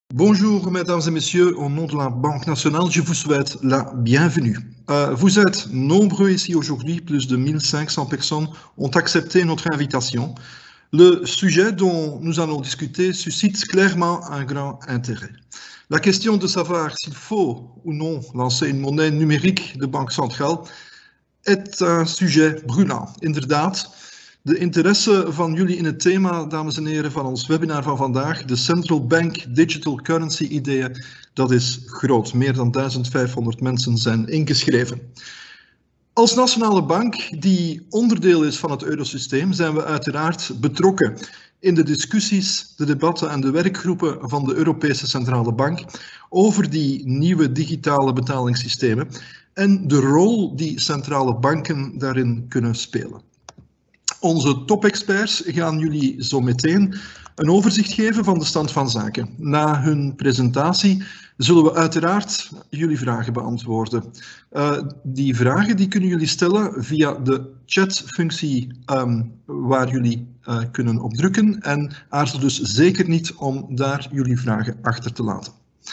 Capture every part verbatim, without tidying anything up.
Bonjour mesdames et messieurs, au nom de la Banque nationale, je vous souhaite la bienvenue. Euh, vous êtes nombreux ici aujourd'hui, plus de mille cinq cents personnes ont accepté notre invitation. Le sujet dont nous allons discuter suscite clairement un grand intérêt. La question de savoir s'il faut ou non lancer une monnaie numérique de banque centrale est een sujet brûlant. Inderdaad, de interesse van jullie in het thema, dames en heren, van ons webinar van vandaag, de Central Bank Digital Currency ideeën, dat is groot. Meer dan duizend vijfhonderd mensen zijn ingeschreven. Als nationale bank die onderdeel is van het eurosysteem, zijn we uiteraard betrokken in de discussies, de debatten en de werkgroepen van de Europese Centrale Bank over die nieuwe digitale betalingssystemen en de rol die centrale banken daarin kunnen spelen. Onze topexperts gaan jullie zo meteen een overzicht geven van de stand van zaken. Na hun presentatie zullen we uiteraard jullie vragen beantwoorden. Uh, die vragen die kunnen jullie stellen via de chatfunctie um, waar jullie uh, kunnen op drukken en aarzel dus zeker niet om daar jullie vragen achter te laten.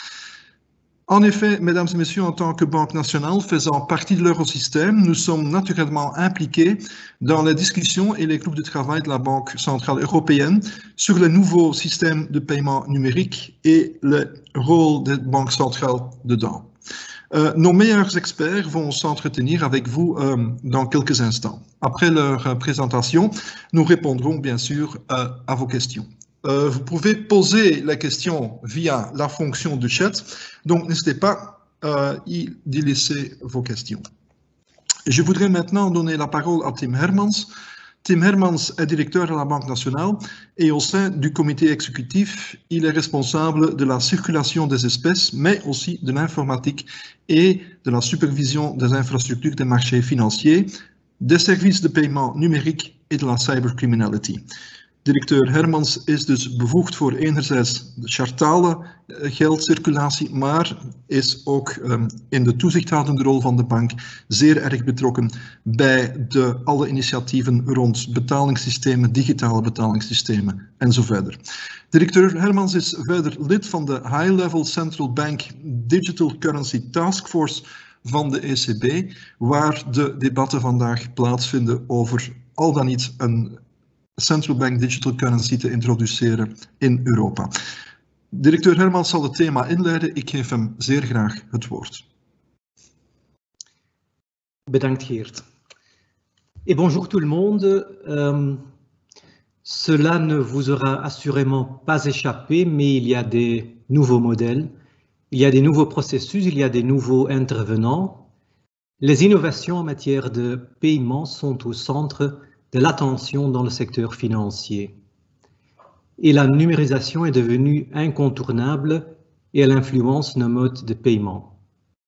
En effet, mesdames et messieurs, en tant que Banque nationale faisant partie de l'eurosystème, nous sommes naturellement impliqués dans les discussions et les groupes de travail de la Banque centrale européenne sur le nouveau système de paiement numérique et le rôle des banques centrales dedans. Euh, nos meilleurs experts vont s'entretenir avec vous euh, dans quelques instants. Après leur euh, présentation, nous répondrons bien sûr euh, à vos questions. Euh, vous pouvez poser la question via la fonction de chat, donc n'hésitez pas à y laisser vos questions. Je voudrais maintenant donner la parole à Tim Hermans. Tim Hermans est directeur de la Banque nationale et au sein du comité exécutif, il est responsable de la circulation des espèces, mais aussi de l'informatique et de la supervision des infrastructures des marchés financiers, des services de paiement numérique et de la cybercriminality. Directeur Hermans is dus bevoegd voor enerzijds de chartale geldcirculatie, maar is ook um, in de toezichthoudende rol van de bank zeer erg betrokken bij de, alle initiatieven rond betalingssystemen, digitale betalingssystemen en zo verder. Directeur Hermans is verder lid van de High Level Central Bank Digital Currency Task Force van de E C B, waar de debatten vandaag plaatsvinden over al dan niet een Central Bank Digital Currency te introduceren in Europa. Directeur Hermans zal het thema inleiden. Ik geef hem zeer graag het woord. Bedankt Geert. Et bonjour tout le monde. Euh, cela ne vous aura assurément pas échappé, mais il y a des nouveaux modèles, il y a des nouveaux processus, il y a des nouveaux intervenants. Les innovations en matière de paiement sont au centre de l'attention dans le secteur financier. Et la numérisation est devenue incontournable et elle influence nos modes de paiement.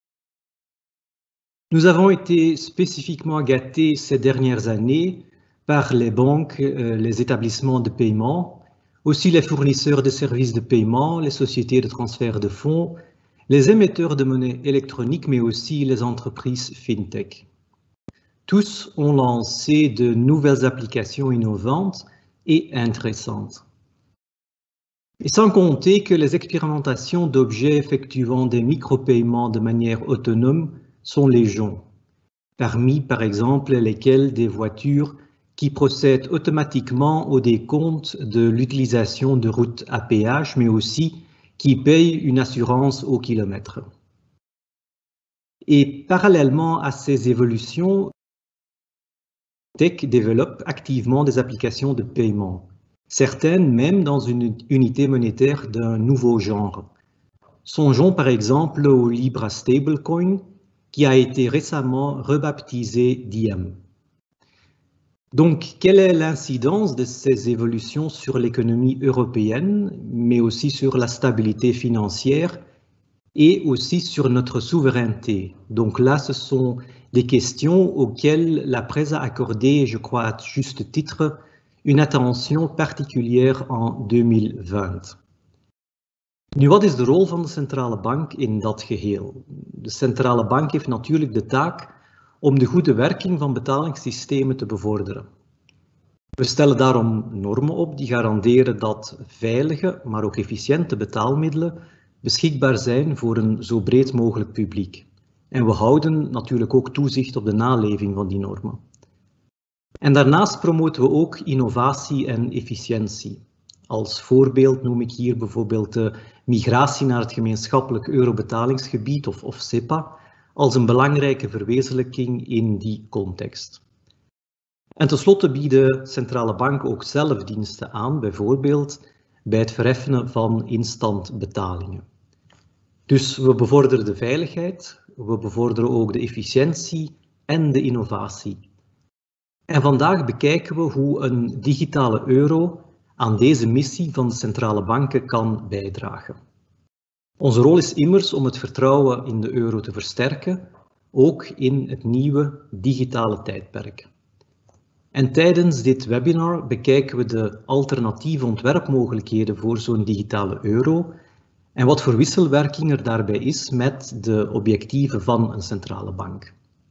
Nous avons été spécifiquement gâtés ces dernières années par les banques, euh, les établissements de paiement, aussi les fournisseurs de services de paiement, les sociétés de transfert de fonds, les émetteurs de monnaie électronique, mais aussi les entreprises fintech. Tous ont lancé de nouvelles applications innovantes et intéressantes. Et sans compter que les expérimentations d'objets effectuant des micro-paiements de manière autonome sont légion, parmi par exemple lesquels des voitures qui procèdent automatiquement au décompte de l'utilisation de routes à péage, mais aussi qui payent une assurance au kilomètre. Et parallèlement à ces évolutions, Tech développe activement des applications de paiement, certaines même dans une unité monétaire d'un nouveau genre. Songeons par exemple au Libra Stablecoin qui a été récemment rebaptisé Diem. Donc, quelle est l'incidence de ces évolutions sur l'économie européenne, mais aussi sur la stabilité financière et aussi sur notre souveraineté? Donc là, ce sont des questions auxquelles la presse a accordé, je crois à juste titre, une attention particulière en tweeduizend twintig. Nu, wat is de rol van de centrale bank in dat geheel? De centrale bank heeft natuurlijk de taak om de goede werking van betalingssystemen te bevorderen. We stellen daarom normen op die garanderen dat veilige, maar ook efficiënte betaalmiddelen beschikbaar zijn voor een zo breed mogelijk publiek. En we houden natuurlijk ook toezicht op de naleving van die normen. En daarnaast promoten we ook innovatie en efficiëntie. Als voorbeeld noem ik hier bijvoorbeeld de migratie naar het gemeenschappelijk eurobetalingsgebied of, of SEPA als een belangrijke verwezenlijking in die context. En tenslotte bieden centrale banken ook zelf diensten aan, bijvoorbeeld bij het verheffenen van instant betalingen. Dus we bevorderen de veiligheid, we bevorderen ook de efficiëntie en de innovatie. En vandaag bekijken we hoe een digitale euro aan deze missie van de centrale banken kan bijdragen. Onze rol is immers om het vertrouwen in de euro te versterken, ook in het nieuwe digitale tijdperk. En tijdens dit webinar bekijken we de alternatieve ontwerpmogelijkheden voor zo'n digitale euro en wat voor wisselwerking er daarbij is met de objectieven van een centrale bank.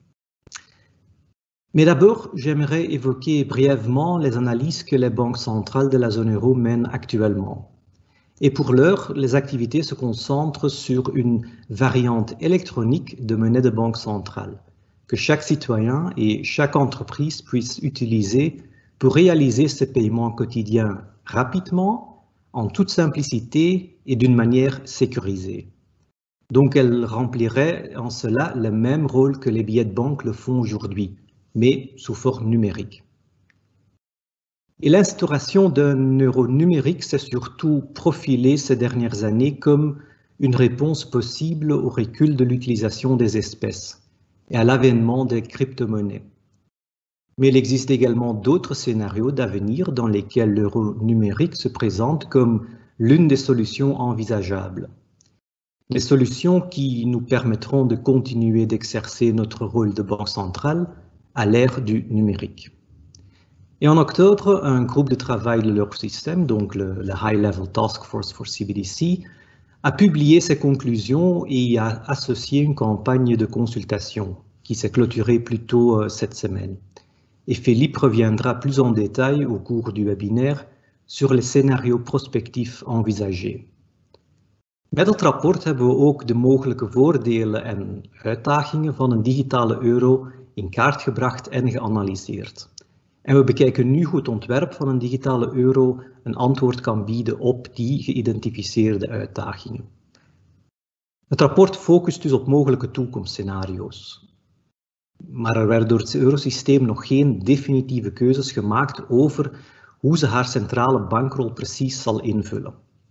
Mais d'abord, j'aimerais évoquer brièvement les analyses que les banques centrales de la zone euro mènent actuellement. Et pour l'heure, les activités se concentrent sur une variante électronique de monnaie de banque centrale, que chaque citoyen et chaque entreprise puisse utiliser pour réaliser ses paiements quotidiens rapidement, en toute simplicité et d'une manière sécurisée. Donc elle remplirait en cela le même rôle que les billets de banque le font aujourd'hui, mais sous forme numérique. Et l'instauration d'un euro numérique s'est surtout profilée ces dernières années comme une réponse possible au recul de l'utilisation des espèces et à l'avènement des crypto-monnaies. Mais il existe également d'autres scénarios d'avenir dans lesquels l'euro numérique se présente comme l'une des solutions envisageables. Des solutions qui nous permettront de continuer d'exercer notre rôle de banque centrale à l'ère du numérique. Et en octobre, un groupe de travail de l'Eurosystème, donc le, le High Level Task Force for C B D C, a publié ses conclusions et y a associé une campagne de consultation qui s'est clôturée plus tôt euh, cette semaine. Et Philippe reviendra plus en détail au cours du webinaire sur les scénarios prospectifs envisagés. Met het rapport hebben we ook de mogelijke voordelen en uitdagingen van een digitale euro in kaart gebracht en geanalyseerd. En we bekijken nu hoe het ontwerp van een digitale euro een antwoord kan bieden op die geïdentificeerde uitdagingen. Het rapport focust dus op mogelijke toekomstscenario's. Maar er werden door het eurosysteem nog geen definitieve keuzes gemaakt over hoe ze haar centrale bankrol precies zal invullen.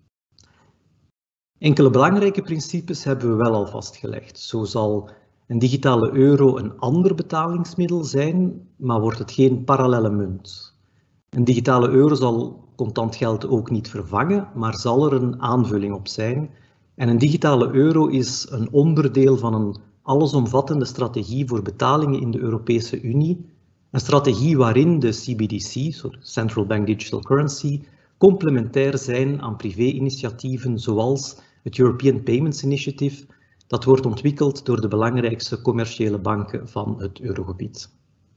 Enkele belangrijke principes hebben we wel al vastgelegd. Zo zal een digitale euro een ander betalingsmiddel zijn, maar wordt het geen parallelle munt. Een digitale euro zal contant geld ook niet vervangen, maar zal er een aanvulling op zijn. En een digitale euro is een onderdeel van een allesomvattende strategie voor betalingen in de Europese Unie. Een strategie waarin de C B D C, Central Bank Digital Currency, complementair zijn aan privé-initiatieven zoals het European Payments Initiative, dat wordt ontwikkeld door de belangrijkste commerciële banken van het eurogebied.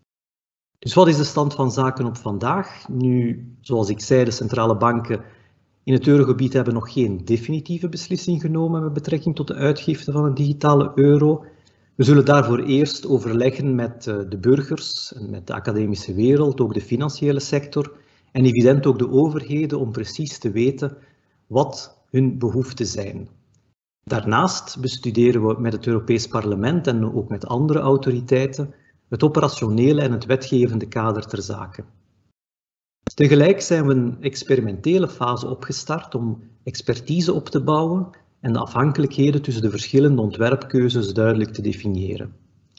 Dus wat is de stand van zaken op vandaag? Nu, zoals ik zei, de centrale banken in het eurogebied hebben nog geen definitieve beslissing genomen met betrekking tot de uitgifte van een digitale euro. We zullen daarvoor eerst overleggen met de burgers, met de academische wereld, ook de financiële sector en evident ook de overheden om precies te weten wat hun behoeften zijn. Daarnaast bestuderen we met het Europees Parlement en ook met andere autoriteiten het operationele en het wetgevende kader ter zake. Tegelijk zijn we een experimentele fase opgestart om expertise op te bouwen en de afhankelijkheden tussen de verschillende ontwerpkeuzes duidelijk te definiëren.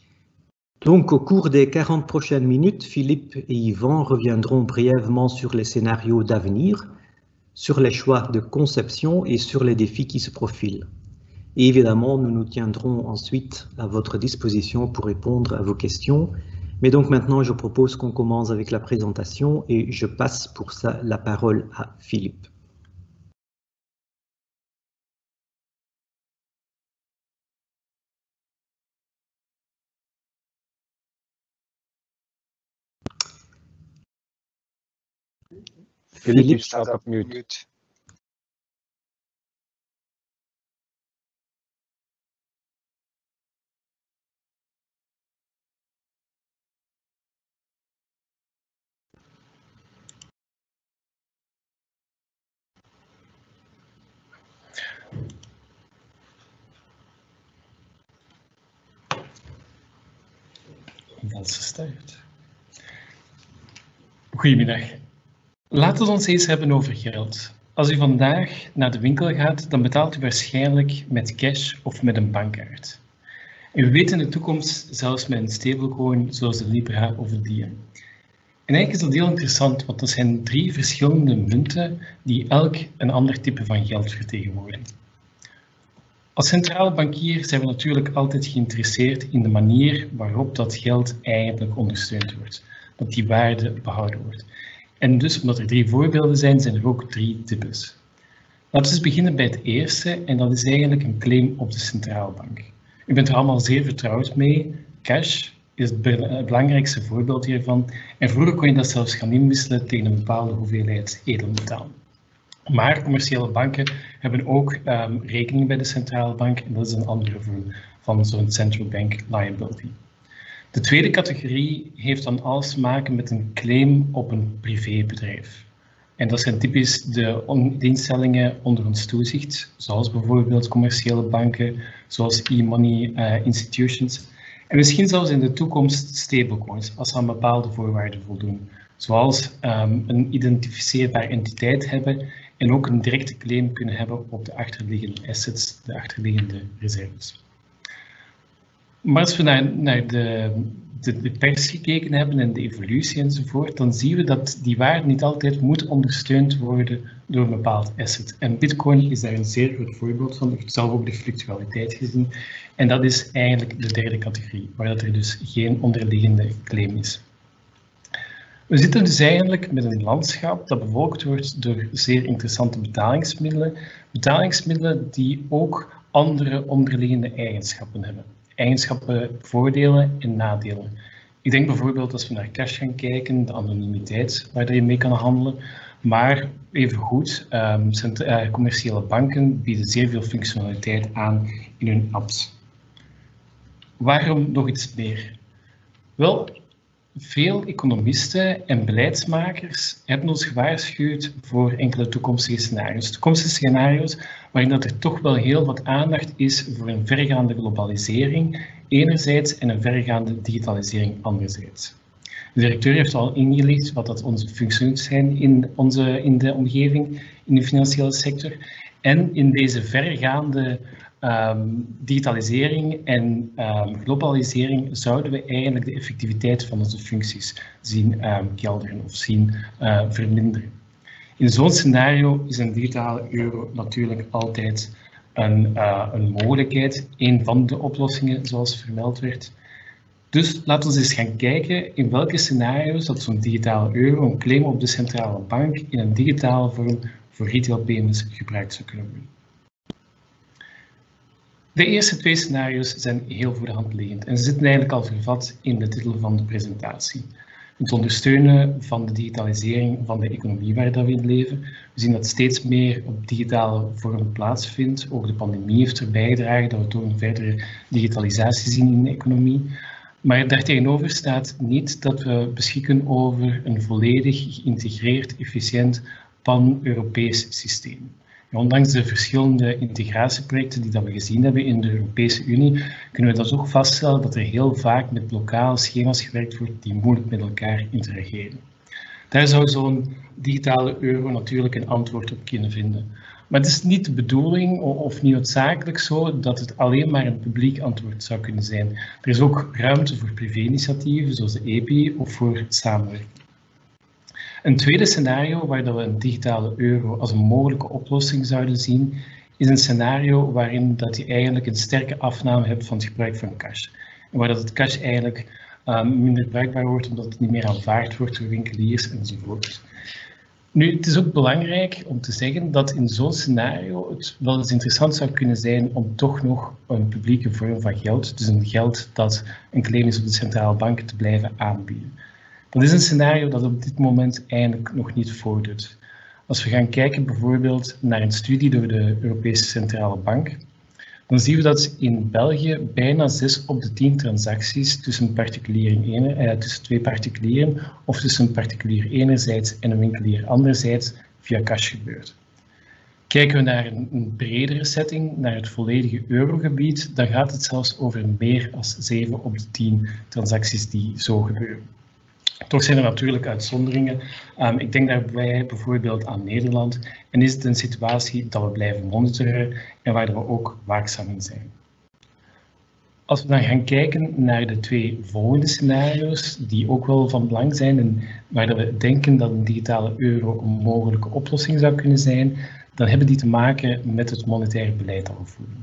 Donc, au cours des quarante prochaines minutes, Philippe et Yvan reviendront brièvement sur les scénarios d'avenir, sur les choix de conception et sur les défis qui se profilent. Et évidemment, nous nous tiendrons ensuite à votre disposition pour répondre à vos questions. Mais donc maintenant, je propose qu'on commence avec la présentation et je passe pour ça la parole à Philippe. Philippe staat op mute. Else start. Goedemiddag. Laten we ons eens hebben over geld. Als u vandaag naar de winkel gaat, dan betaalt u waarschijnlijk met cash of met een bankkaart. En we weten in de toekomst zelfs met een stablecoin zoals de Libra of de Diem. En eigenlijk is dat heel interessant, want dat zijn drie verschillende munten die elk een ander type van geld vertegenwoordigen. Als centrale bankier zijn we natuurlijk altijd geïnteresseerd in de manier waarop dat geld eigenlijk ondersteund wordt, dat die waarde behouden wordt. En dus, omdat er drie voorbeelden zijn, zijn er ook drie types. Laten we eens beginnen bij het eerste, en dat is eigenlijk een claim op de centrale bank. U bent er allemaal zeer vertrouwd mee. Cash is het belangrijkste voorbeeld hiervan. En vroeger kon je dat zelfs gaan inwisselen tegen een bepaalde hoeveelheid edelmetaal. Maar commerciële banken hebben ook um, rekening bij de centrale bank, en dat is een andere vorm van zo'n central bank liability. De tweede categorie heeft dan alles te maken met een claim op een privébedrijf. En dat zijn typisch de, de instellingen onder ons toezicht, zoals bijvoorbeeld commerciële banken, zoals e-money uh, institutions. En misschien zelfs in de toekomst stablecoins, als ze aan bepaalde voorwaarden voldoen. Zoals um, een identificeerbare entiteit hebben en ook een directe claim kunnen hebben op de achterliggende assets, de achterliggende reserves. Maar als we naar, naar de, de, de pers gekeken hebben en de evolutie enzovoort, dan zien we dat die waarde niet altijd moet ondersteund worden door een bepaald asset. En Bitcoin is daar een zeer goed voorbeeld van. U hebt zelf ook de fluctualiteit gezien. En dat is eigenlijk de derde categorie, waar dat er dus geen onderliggende claim is. We zitten dus eigenlijk met een landschap dat bevolkt wordt door zeer interessante betalingsmiddelen. Betalingsmiddelen die ook andere onderliggende eigenschappen hebben. Eigenschappen, voordelen en nadelen. Ik denk bijvoorbeeld als we naar cash gaan kijken, de anonimiteit waar je mee kan handelen. Maar evengoed, um, uh, commerciële banken bieden zeer veel functionaliteit aan in hun apps. Waarom nog iets meer? Wel, veel economisten en beleidsmakers hebben ons gewaarschuwd voor enkele toekomstige scenario's. Toekomstige scenario's waarin dat er toch wel heel wat aandacht is voor een vergaande globalisering enerzijds en een vergaande digitalisering anderzijds. De directeur heeft al ingelicht wat dat onze functies zijn in, onze, in de omgeving, in de financiële sector. En in deze vergaande um, digitalisering en um, globalisering zouden we eigenlijk de effectiviteit van onze functies zien um, kelderen of zien uh, verminderen. In zo'n scenario is een digitale euro natuurlijk altijd een, uh, een mogelijkheid, een van de oplossingen zoals vermeld werd. Dus laten we eens gaan kijken in welke scenario's dat zo'n digitale euro, een claim op de centrale bank, in een digitale vorm voor retail payments gebruikt zou kunnen worden. De eerste twee scenario's zijn heel voor de hand liggend en ze zitten eigenlijk al vervat in de titel van de presentatie. Het ondersteunen van de digitalisering van de economie waar we in leven. We zien dat steeds meer op digitale vorm plaatsvindt. Ook de pandemie heeft erbij gedragen dat we toch een verdere digitalisatie zien in de economie. Maar daartegenover staat niet dat we beschikken over een volledig geïntegreerd, efficiënt pan-Europees systeem. Ondanks de verschillende integratieprojecten die dat we gezien hebben in de Europese Unie, kunnen we dat ook vaststellen dat er heel vaak met lokale schema's gewerkt wordt die moeilijk met elkaar interageren. Daar zou zo'n digitale euro natuurlijk een antwoord op kunnen vinden. Maar het is niet de bedoeling of niet noodzakelijk zo dat het alleen maar een publiek antwoord zou kunnen zijn. Er is ook ruimte voor privé-initiatieven zoals de E P I of voor samenwerking. Een tweede scenario waar we een digitale euro als een mogelijke oplossing zouden zien, is een scenario waarin dat je eigenlijk een sterke afname hebt van het gebruik van cash. En waar dat het cash eigenlijk um, minder bruikbaar wordt omdat het niet meer aanvaard wordt door winkeliers enzovoort. Nu, het is ook belangrijk om te zeggen dat in zo'n scenario het wel eens interessant zou kunnen zijn om toch nog een publieke vorm van geld, dus een geld dat een claim is op de centrale bank, te blijven aanbieden. Dat is een scenario dat op dit moment eigenlijk nog niet voordoet. Als we gaan kijken bijvoorbeeld naar een studie door de Europese Centrale Bank, dan zien we dat in België bijna zes op de tien transacties tussen, particulieren, eh, tussen twee particulieren of tussen een particulier enerzijds en een winkelier anderzijds via cash gebeurt. Kijken we naar een, een bredere setting, naar het volledige eurogebied, dan gaat het zelfs over meer dan zeven op de tien transacties die zo gebeuren. Toch zijn er natuurlijk uitzonderingen. Um, ik denk daarbij bijvoorbeeld aan Nederland en is het een situatie dat we blijven monitoren en waar we ook waakzaam in zijn. Als we dan gaan kijken naar de twee volgende scenario's, die ook wel van belang zijn en waar we denken dat een digitale euro een mogelijke oplossing zou kunnen zijn, dan hebben die te maken met het monetaire beleid dat we voeren.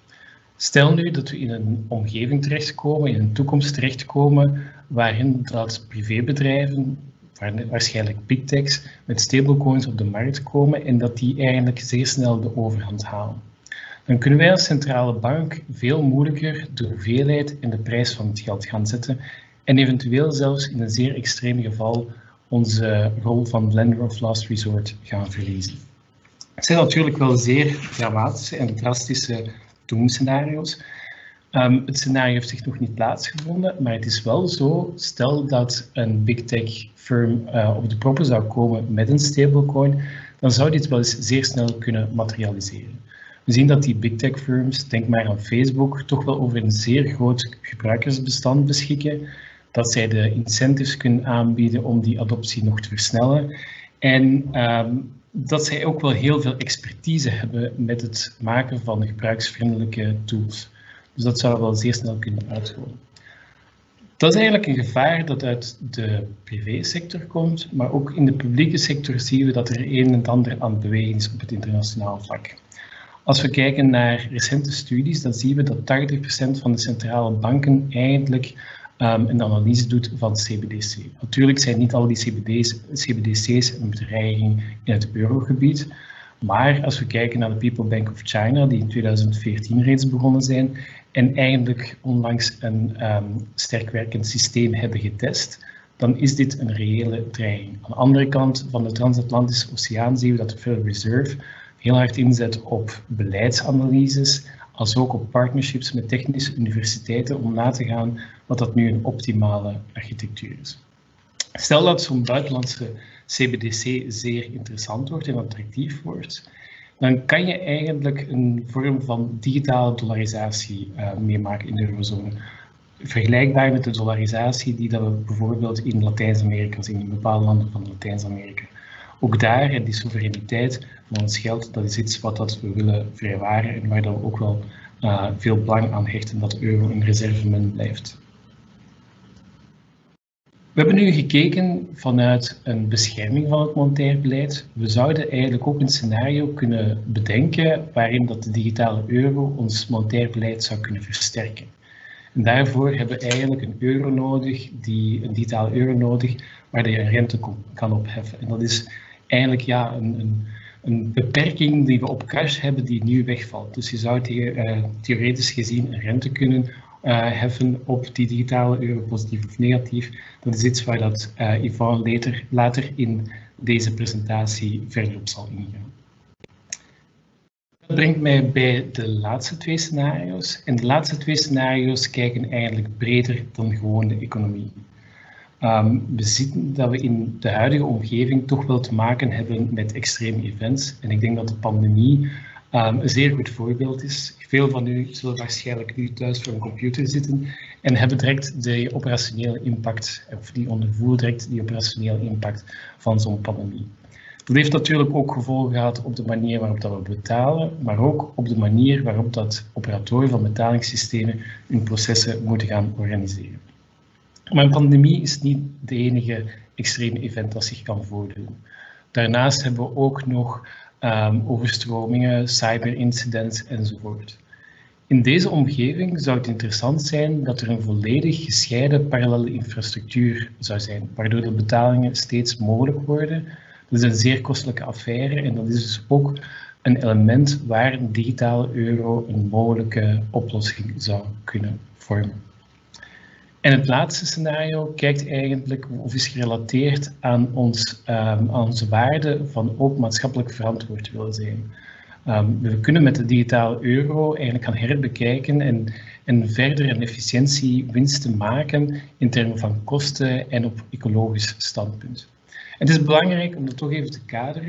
Stel nu dat we in een omgeving terechtkomen, in een toekomst terechtkomen, waarin dat privébedrijven, waarschijnlijk big techs, met stablecoins op de markt komen en dat die eigenlijk zeer snel de overhand halen. Dan kunnen wij als centrale bank veel moeilijker de hoeveelheid en de prijs van het geld gaan zetten en eventueel zelfs in een zeer extreem geval onze rol van lender of last resort gaan verliezen. Het zijn natuurlijk wel zeer dramatische en drastische doemscenario's. Um, het scenario heeft zich nog niet plaatsgevonden, maar het is wel zo, stel dat een big tech firm uh, op de proppen zou komen met een stablecoin, dan zou dit wel eens zeer snel kunnen materialiseren. We zien dat die big tech firms, denk maar aan Facebook, toch wel over een zeer groot gebruikersbestand beschikken, dat zij de incentives kunnen aanbieden om die adoptie nog te versnellen en um, dat zij ook wel heel veel expertise hebben met het maken van gebruiksvriendelijke tools. Dus dat zou wel zeer snel kunnen uitrollen. Dat is eigenlijk een gevaar dat uit de privésector komt, maar ook in de publieke sector zien we dat er een en ander aan het bewegen is op het internationaal vlak. Als we kijken naar recente studies, dan zien we dat tachtig procent van de centrale banken eigenlijk um, een analyse doet van C B D C. Natuurlijk zijn niet al die C B D's, C B D C's een bedreiging in het eurogebied, maar als we kijken naar de People Bank of China, die in tweeduizend veertien reeds begonnen zijn en eigenlijk onlangs een um, sterk werkend systeem hebben getest, dan is dit een reële dreiging. Aan de andere kant van de Transatlantische Oceaan zien we dat de Federal Reserve heel hard inzet op beleidsanalyses, als ook op partnerships met technische universiteiten om na te gaan wat dat nu een optimale architectuur is. Stel dat zo'n buitenlandse C B D C zeer interessant wordt en attractief wordt, dan kan je eigenlijk een vorm van digitale dollarisatie uh, meemaken in de eurozone. Vergelijkbaar met de dollarisatie die dat we bijvoorbeeld in Latijns-Amerika zien, in bepaalde landen van Latijns-Amerika. Ook daar, en die soevereiniteit van ons geld, dat is iets wat dat we willen vrijwaren en waar dat we ook wel uh, veel belang aan hechten dat de euro een reservemunt blijft. We hebben nu gekeken vanuit een bescherming van het monetair beleid. We zouden eigenlijk ook een scenario kunnen bedenken waarin dat de digitale euro ons monetair beleid zou kunnen versterken. En daarvoor hebben we eigenlijk een euro nodig, die, een digitale euro nodig, waar je een rente kan opheffen. En dat is eigenlijk ja, een, een, een beperking die we op cash hebben die nu wegvalt. Dus je zou the, uh, theoretisch gezien een rente kunnen uh, heffen op die digitale euro, positief of negatief. Dat is iets waar dat, uh, Yvonne later, later in deze presentatie verder op zal ingaan. Dat brengt mij bij de laatste twee scenario's. En de laatste twee scenario's kijken eigenlijk breder dan gewoon de economie. Um, we zien dat we in de huidige omgeving toch wel te maken hebben met extreme events. En ik denk dat de pandemie um, een zeer goed voorbeeld is. Veel van u zullen waarschijnlijk nu thuis voor een computer zitten en hebben direct de operationele impact, of die ondervoeren direct die operationele impact van zo'n pandemie. Dat heeft natuurlijk ook gevolgen gehad op de manier waarop dat we betalen, maar ook op de manier waarop dat operatoren van betalingssystemen hun processen moeten gaan organiseren. Maar een pandemie is niet de enige extreme event dat zich kan voordoen. Daarnaast hebben we ook nog um, overstromingen, cyberincidents enzovoort. In deze omgeving zou het interessant zijn dat er een volledig gescheiden parallele infrastructuur zou zijn, waardoor de betalingen steeds mogelijk worden. Dat is een zeer kostelijke affaire en dat is dus ook een element waar een digitale euro een mogelijke oplossing zou kunnen vormen. En het laatste scenario kijkt eigenlijk of is gerelateerd aan, ons, um, aan onze waarde van ook maatschappelijk verantwoord willen zijn. Um, we kunnen met de digitale euro eigenlijk gaan herbekijken en, en verder een efficiëntiewinsten maken in termen van kosten en op ecologisch standpunt. Het is belangrijk om dat toch even te kaderen.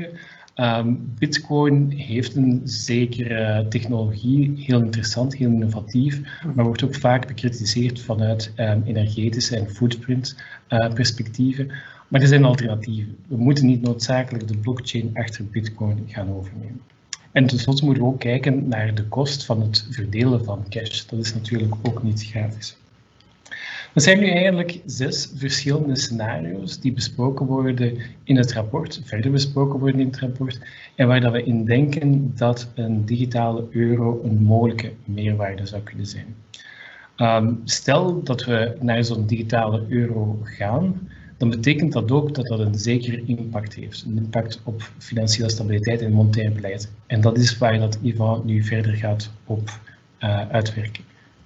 Um, Bitcoin heeft een zekere technologie, heel interessant, heel innovatief, maar wordt ook vaak bekritiseerd vanuit um, energetische en footprint uh, perspectieven. Maar er zijn alternatieven. We moeten niet noodzakelijk de blockchain achter Bitcoin gaan overnemen. En tenslotte moeten we ook kijken naar de kost van het verdelen van cash. Dat is natuurlijk ook niet gratis. Er zijn nu eigenlijk zes verschillende scenario's die besproken worden in het rapport, verder besproken worden in het rapport, en waar dat we in denken dat een digitale euro een mogelijke meerwaarde zou kunnen zijn. Um, stel dat we naar zo'n digitale euro gaan, dan betekent dat ook dat dat een zekere impact heeft. Een impact op financiële stabiliteit en monetair beleid. En dat is waar dat Yvan nu verder gaat op uh, uitwerken.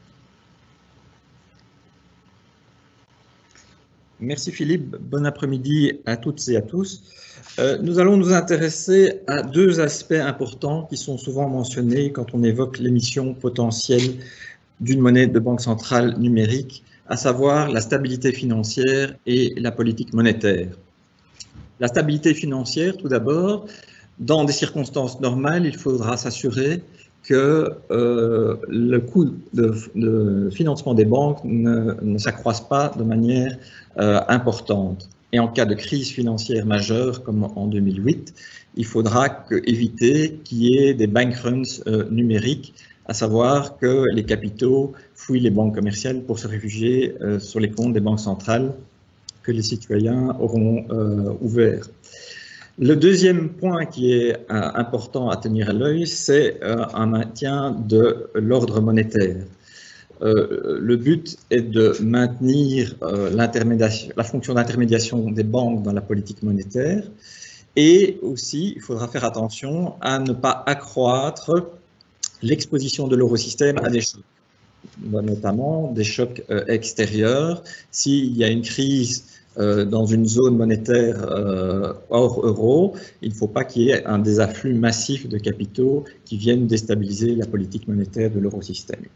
Merci Philippe, bon après-midi à toutes et à tous. Euh, nous allons nous intéresser à deux aspects importants qui sont souvent mentionnés quand on évoque l'émission potentielle d'une monnaie de banque centrale numérique, à savoir la stabilité financière et la politique monétaire. La stabilité financière, tout d'abord, dans des circonstances normales, il faudra s'assurer que euh, le coût de, de financement des banques ne, ne s'accroisse pas de manière euh, importante. Et en cas de crise financière majeure, comme en deux mille huit, il faudra que, éviter qu'il y ait des bank runs euh, numériques, à savoir que les capitaux fouillent les banques commerciales pour se réfugier euh, sur les comptes des banques centrales que les citoyens auront euh, ouverts. Le deuxième point qui est euh, important à tenir à l'œil, c'est euh, un maintien de l'ordre monétaire. Euh, le but est de maintenir euh, la fonction d'intermédiation des banques dans la politique monétaire, et aussi il faudra faire attention à ne pas accroître l'exposition de l'eurosystème à des chocs, notamment des chocs euh, extérieurs. S'il y a une crise Euh, dans une zone monétaire euh, hors euro, il ne faut pas qu'il y ait un désafflux massif de capitaux qui viennent déstabiliser la politique monétaire de l'eurosystème.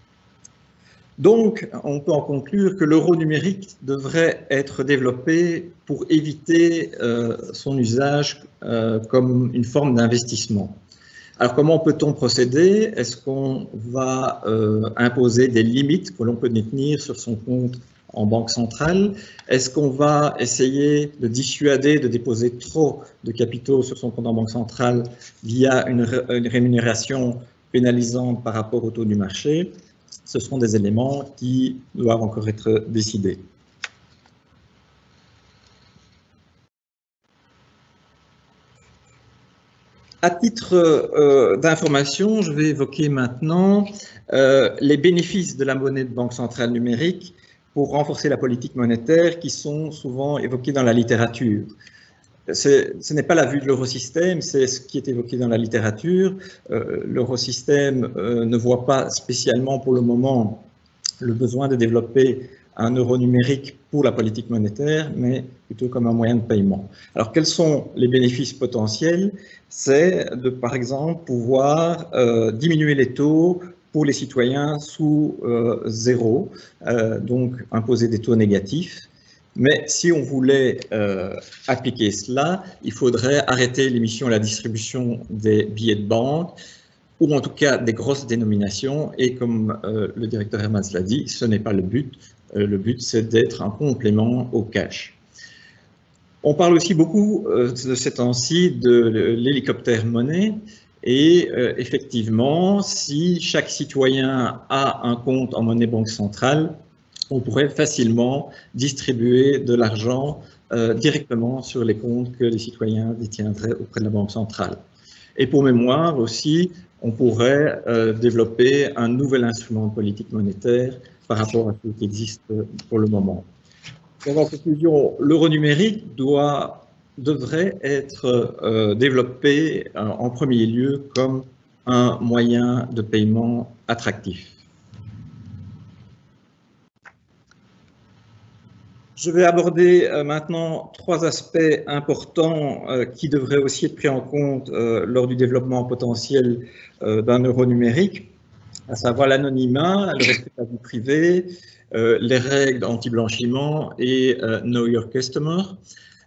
Donc, on peut en conclure que l'euro numérique devrait être développé pour éviter euh, son usage euh, comme une forme d'investissement. Alors, comment peut-on procéder? Est-ce qu'on va euh, imposer des limites que l'on peut détenir sur son compte en banque centrale? Est-ce qu'on va essayer de dissuader de déposer trop de capitaux sur son compte en banque centrale via une, ré une rémunération pénalisante par rapport au taux du marché? Ce sont des éléments qui doivent encore être décidés. À titre euh, d'information, je vais évoquer maintenant euh, les bénéfices de la monnaie de banque centrale numérique pour renforcer la politique monétaire qui sont souvent évoqués dans la littérature. Ce n'est pas la vue de l'eurosystème, c'est ce qui est évoqué dans la littérature. Euh, L'eurosystème euh, ne voit pas spécialement pour le moment le besoin de développer un euro numérique pour la politique monétaire, mais plutôt comme un moyen de paiement. Alors, quels sont les bénéfices potentiels? C'est de, par exemple, pouvoir euh, diminuer les taux pour les citoyens sous euh, zéro, euh, donc imposer des taux négatifs. Mais si on voulait euh, appliquer cela, il faudrait arrêter l'émission et la distribution des billets de banque, ou en tout cas des grosses dénominations. Et comme euh, le directeur Hermans l'a dit, ce n'est pas le but. Euh, le but, c'est d'être un complément au cash. On parle aussi beaucoup euh, de ces temps-ci de l'hélicoptère monnaie. Et euh, effectivement, si chaque citoyen a un compte en monnaie banque centrale, on pourrait facilement distribuer de l'argent euh, directement sur les comptes que les citoyens détiendraient auprès de la banque centrale. Et pour mémoire aussi, on pourrait euh, développer un nouvel instrument de politique monétaire par rapport à ce qui existe pour le moment. Donc, en conclusion, l'euro numérique doit, devrait être euh, développé euh, en premier lieu comme un moyen de paiement attractif. Je vais aborder euh, maintenant trois aspects importants euh, qui devraient aussi être pris en compte euh, lors du développement potentiel euh, d'un euro numérique, à savoir l'anonymat, le respect de la vie privée, euh, les règles anti-blanchiment et euh, Know Your Customer.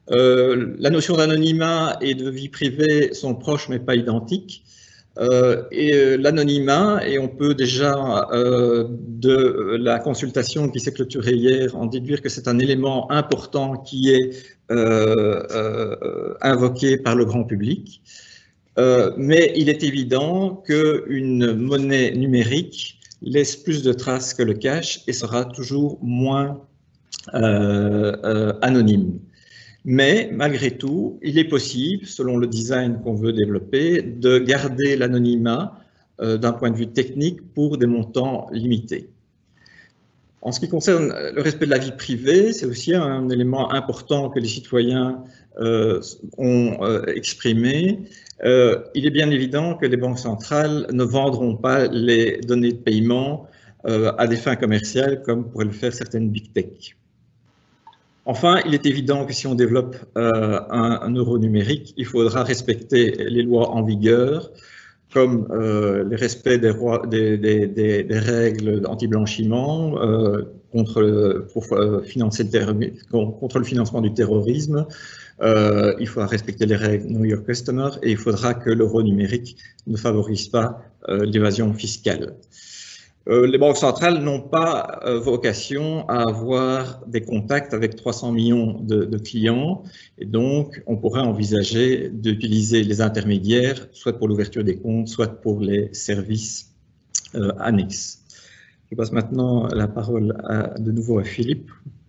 Euh, la notion d'anonymat et de vie privée sont proches mais pas identiques. Euh, et euh, l'anonymat, et on peut déjà euh, de la consultation qui s'est clôturée hier en déduire que c'est un élément important qui est euh, euh, invoqué par le grand public. Euh, mais il est évident qu'une monnaie numérique laisse plus de traces que le cash et sera toujours moins euh, euh, anonyme. Mais malgré tout, il est possible, selon le design qu'on veut développer, de garder l'anonymat euh, d'un point de vue technique pour des montants limités. En ce qui concerne le respect de la vie privée, c'est aussi un élément important que les citoyens euh, ont euh, exprimé. Euh, il est bien évident que les banques centrales ne vendront pas les données de paiement euh, à des fins commerciales comme pourraient le faire certaines big tech. Enfin, il est évident que si on développe euh, un, un euro numérique, il faudra respecter les lois en vigueur, comme euh, le respect des, des, des, des, des règles anti-blanchiment, euh, contre, pour euh, financer le contre le financement du terrorisme. Euh, il faudra respecter les règles Know Your Customer et il faudra que l'euro numérique ne favorise pas euh, l'évasion fiscale. Euh, les banques centrales n'ont pas euh, vocation à avoir des contacts avec trois cents millions de, de clients et donc on pourrait envisager d'utiliser les intermédiaires soit pour l'ouverture des comptes, soit pour les services euh, annexes. Je passe maintenant la parole à, de nouveau à Philippe.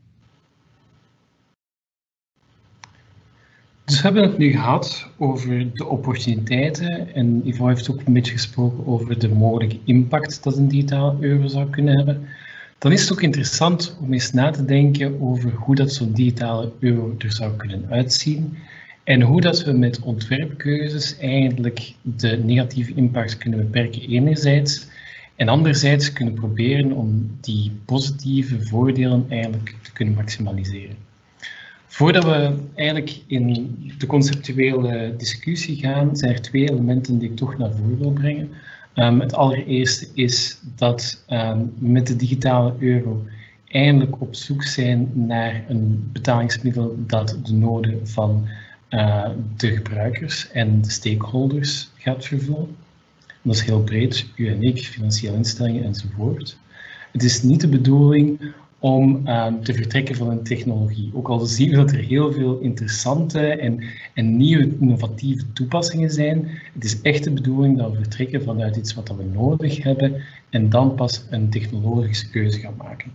Dus we hebben het nu gehad over de opportuniteiten en Yvonne heeft ook een beetje gesproken over de mogelijke impact dat een digitale euro zou kunnen hebben. Dan is het ook interessant om eens na te denken over hoe dat zo'n digitale euro er zou kunnen uitzien en hoe dat we met ontwerpkeuzes eigenlijk de negatieve impact kunnen beperken enerzijds en anderzijds kunnen proberen om die positieve voordelen eigenlijk te kunnen maximaliseren. Voordat we eigenlijk in de conceptuele discussie gaan, zijn er twee elementen die ik toch naar voren wil brengen. Um, het allereerste is dat um, met de digitale euro eindelijk op zoek zijn naar een betalingsmiddel dat de noden van uh, de gebruikers en de stakeholders gaat vervullen. Dat is heel breed, u en ik, financiële instellingen enzovoort. Het is niet de bedoeling om uh, te vertrekken van een technologie. Ook al zien we dat er heel veel interessante en, en nieuwe innovatieve toepassingen zijn, het is echt de bedoeling dat we vertrekken vanuit iets wat we nodig hebben en dan pas een technologische keuze gaan maken.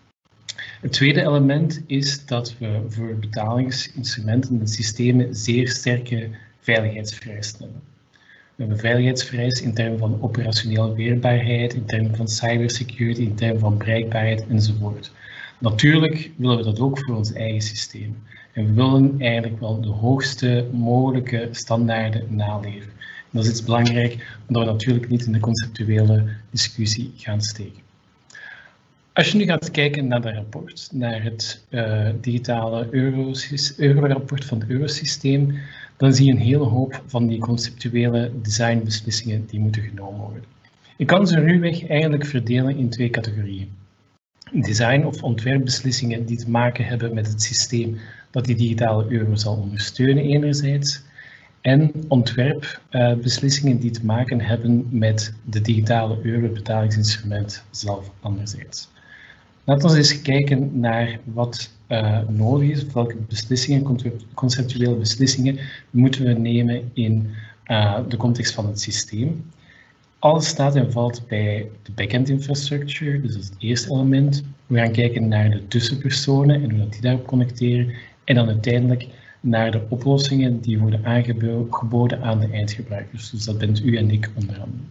Het tweede element is dat we voor betalingsinstrumenten en systemen zeer sterke veiligheidsvereisten hebben. We hebben veiligheidsvereisten in termen van operationele weerbaarheid, in termen van cybersecurity, in termen van bereikbaarheid enzovoort. Natuurlijk willen we dat ook voor ons eigen systeem. En we willen eigenlijk wel de hoogste mogelijke standaarden naleven. En dat is iets belangrijk, omdat we natuurlijk niet in de conceptuele discussie gaan steken. Als je nu gaat kijken naar dat rapport, naar het uh, digitale euro-rapport van het eurosysteem, dan zie je een hele hoop van die conceptuele designbeslissingen die moeten genomen worden. Je kan ze ruwweg eigenlijk verdelen in twee categorieën. Design- of ontwerpbeslissingen die te maken hebben met het systeem dat die digitale euro zal ondersteunen enerzijds, en ontwerpbeslissingen die te maken hebben met de digitale euro-betalingsinstrument zelf anderzijds. Laten we eens kijken naar wat uh, nodig is, welke beslissingen, conceptuele beslissingen moeten we nemen in uh, de context van het systeem. Alles staat en valt bij de back-end infrastructure, dus dat is het eerste element. We gaan kijken naar de tussenpersonen en hoe dat die daarop connecteren. En dan uiteindelijk naar de oplossingen die worden aangeboden aan de eindgebruikers. Dus dat bent u en ik onder andere.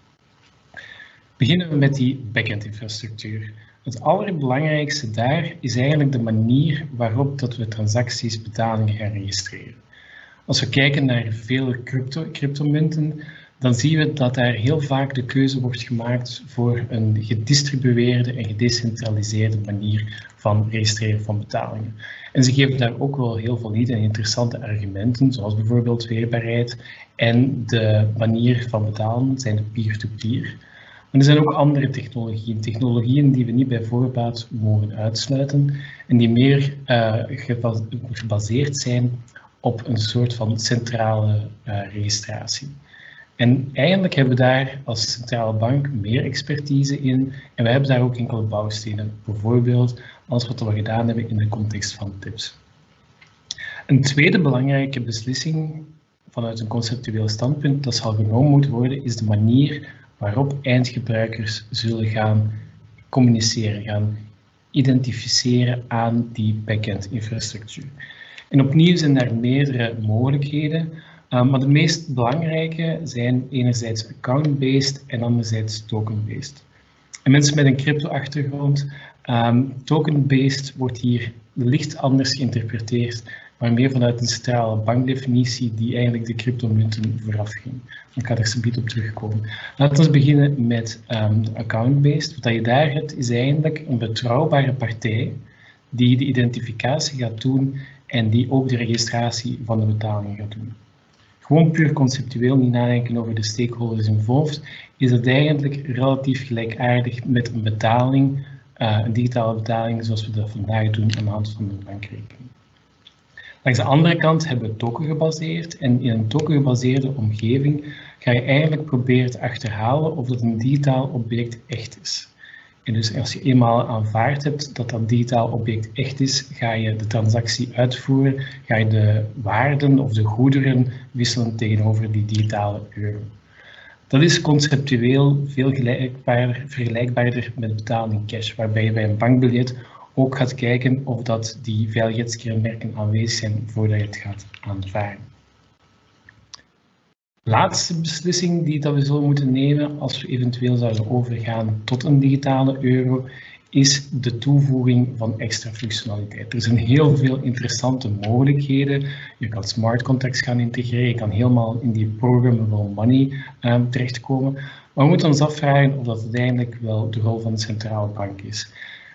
Beginnen we met die back-end infrastructuur. Het allerbelangrijkste daar is eigenlijk de manier waarop dat we transacties, betalingen gaan registreren. Als we kijken naar vele crypto, cryptomunten, dan zien we dat daar heel vaak de keuze wordt gemaakt voor een gedistribueerde en gedecentraliseerde manier van registreren van betalingen. En ze geven daar ook wel heel valide en interessante argumenten, zoals bijvoorbeeld weerbaarheid en de manier van betalen zijn de peer-to-peer. Maar er zijn ook andere technologieën, technologieën die we niet bij voorbaat mogen uitsluiten en die meer uh, gebaseerd zijn op een soort van centrale uh, registratie. En eigenlijk hebben we daar als centrale bank meer expertise in en we hebben daar ook enkele bouwstenen, bijvoorbeeld alles wat we gedaan hebben in de context van T I P S. Een tweede belangrijke beslissing vanuit een conceptueel standpunt dat zal genomen moeten worden, is de manier waarop eindgebruikers zullen gaan communiceren, gaan identificeren aan die backend infrastructuur. En opnieuw zijn daar meerdere mogelijkheden, uh, maar de meest belangrijke zijn enerzijds account-based en anderzijds token-based. En mensen met een crypto-achtergrond, um, token-based wordt hier licht anders geïnterpreteerd, maar meer vanuit een centrale bankdefinitie die eigenlijk de cryptomunten vooraf ging. Ik ga er zometeen op terugkomen. Laten we beginnen met um, de account-based. Wat je daar hebt is eigenlijk een betrouwbare partij die de identificatie gaat doen en die ook de registratie van de betaling gaat doen. Gewoon puur conceptueel, niet nadenken over de stakeholders involved, is dat eigenlijk relatief gelijkaardig met een betaling, uh, een digitale betaling zoals we dat vandaag doen aan de hand van een bankrekening. Langs de andere kant hebben we token gebaseerd en in een token gebaseerde omgeving ga je eigenlijk proberen te achterhalen of dat een digitaal object echt is. En dus als je eenmaal aanvaard hebt dat dat digitaal object echt is, ga je de transactie uitvoeren, ga je de waarden of de goederen wisselen tegenover die digitale euro. Dat is conceptueel veel gelijkbaarder, vergelijkbaarder met betaling in cash, waarbij je bij een bankbiljet ook gaat kijken of dat die veiligheidskenmerken aanwezig zijn voordat je het gaat aanvaarden. Laatste beslissing die dat we zullen moeten nemen als we eventueel zouden overgaan tot een digitale euro, is de toevoeging van extra functionaliteit. Er zijn heel veel interessante mogelijkheden. Je kan smart contracts gaan integreren, je kan helemaal in die programmable money um, terechtkomen. Maar we moeten ons afvragen of dat uiteindelijk wel de rol van de centrale bank is.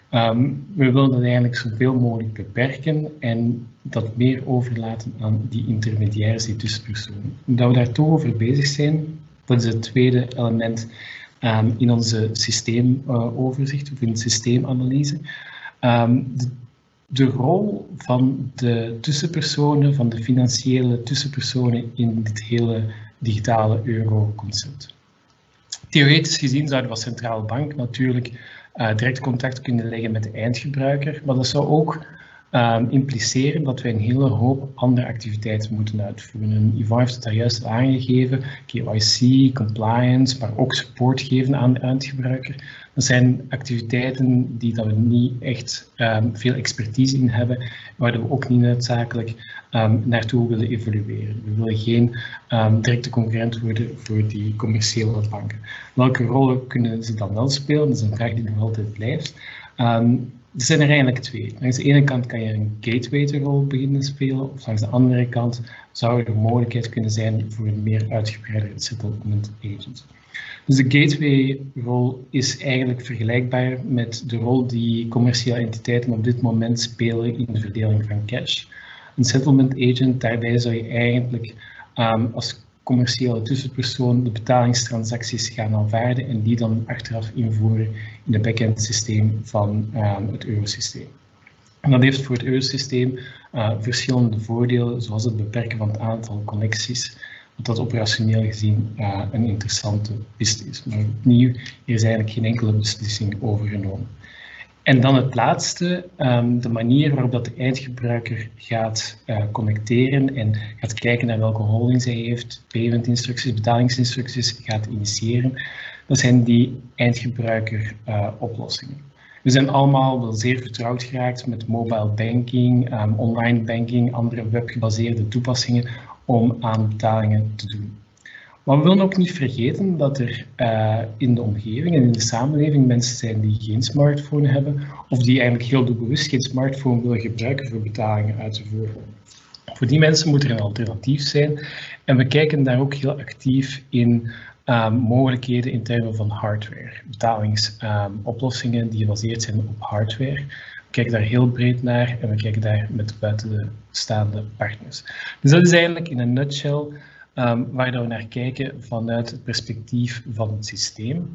Um, we willen dat eigenlijk zoveel mogelijk beperken en dat meer overlaten aan die intermediairs, die tussenpersonen. Dat we daar toch over bezig zijn, dat is het tweede element um, in onze systeemoverzicht uh, of in de systeemanalyse. Um, de, de rol van de tussenpersonen, van de financiële tussenpersonen in dit hele digitale euro-concept. Theoretisch gezien zouden we als centrale bank natuurlijk Uh, direct contact kunnen leggen met de eindgebruiker, maar dat zou ook uh, impliceren dat wij een hele hoop andere activiteiten moeten uitvoeren. Yvonne heeft het daar juist aangegeven, K Y C, compliance, maar ook support geven aan de eindgebruiker. Dat zijn activiteiten die dat we niet echt um, veel expertise in hebben, waar we ook niet noodzakelijk um, naartoe willen evolueren. We willen geen um, directe concurrent worden voor die commerciële banken. Welke rollen kunnen ze dan wel spelen? Dat is een vraag die nog altijd blijft. Um, er zijn er eigenlijk twee. Langs de ene kant kan je een gateway-rol beginnen spelen, of langs de andere kant zou er een mogelijkheid kunnen zijn voor een meer uitgebreide settlement agent. Dus de gateway-rol is eigenlijk vergelijkbaar met de rol die commerciële entiteiten op dit moment spelen in de verdeling van cash. Een settlement agent, daarbij zou je eigenlijk um, als commerciële tussenpersoon de betalingstransacties gaan aanvaarden en die dan achteraf invoeren in het backend systeem van um, het eurosysteem. En dat heeft voor het eurosysteem uh, verschillende voordelen, zoals het beperken van het aantal connecties, wat dat operationeel gezien uh, een interessante piste is. Maar opnieuw, hier is eigenlijk geen enkele beslissing over genomen. En dan het laatste, um, de manier waarop dat de eindgebruiker gaat uh, connecteren en gaat kijken naar welke holdings hij heeft, payment instructies, betalingsinstructies gaat initiëren. Dat zijn die eindgebruiker uh, oplossingen. We zijn allemaal wel zeer vertrouwd geraakt met mobile banking, um, online banking, andere webgebaseerde toepassingen om aan betalingen te doen. Maar we willen ook niet vergeten dat er uh, in de omgeving en in de samenleving mensen zijn die geen smartphone hebben of die eigenlijk heel doelbewust geen smartphone willen gebruiken voor betalingen uit te voeren. Voor die mensen moet er een alternatief zijn en we kijken daar ook heel actief in uh, mogelijkheden in termen van hardware. Betalingsoplossingen um, die gebaseerd zijn op hardware. We kijken daar heel breed naar en we kijken daar met buitenstaande partners. Dus dat is eigenlijk in een nutshell Um, waar we naar kijken vanuit het perspectief van het systeem.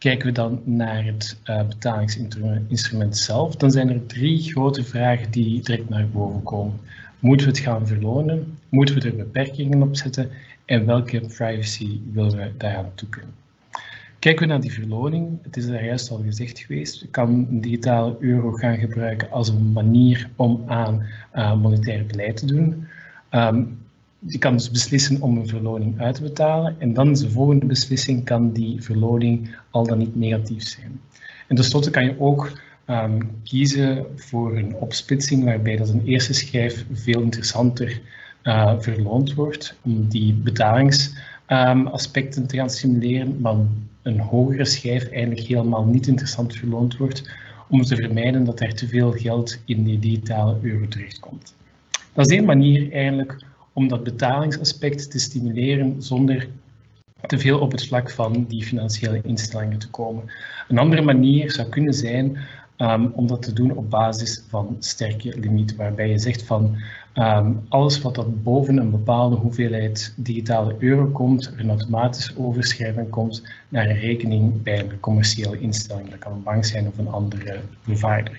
Kijken we dan naar het uh, betalingsinstrument zelf, dan zijn er drie grote vragen die direct naar boven komen. Moeten we het gaan verlonen? Moeten we er beperkingen op zetten? En welke privacy willen we daaraan toekennen? Kijken we naar die verloning, het is daar juist al gezegd geweest, je kan een digitale euro gaan gebruiken als een manier om aan uh, monetair beleid te doen. Um, je kan dus beslissen om een verloning uit te betalen en dan is de volgende beslissing, kan die verloning al dan niet negatief zijn. En tenslotte kan je ook um, kiezen voor een opsplitsing waarbij dat een eerste schijf veel interessanter uh, verloond wordt om die betalingsaspecten um, te gaan stimuleren, maar een hogere schijf eigenlijk helemaal niet interessant verloond wordt om te vermijden dat er te veel geld in die digitale euro terechtkomt. Dat is één manier eigenlijk om dat betalingsaspect te stimuleren zonder te veel op het vlak van die financiële instellingen te komen. Een andere manier zou kunnen zijn um, om dat te doen op basis van sterke limieten, waarbij je zegt van um, alles wat dat boven een bepaalde hoeveelheid digitale euro komt, er een automatische overschrijving komt naar een rekening bij een commerciële instelling. Dat kan een bank zijn of een andere provider.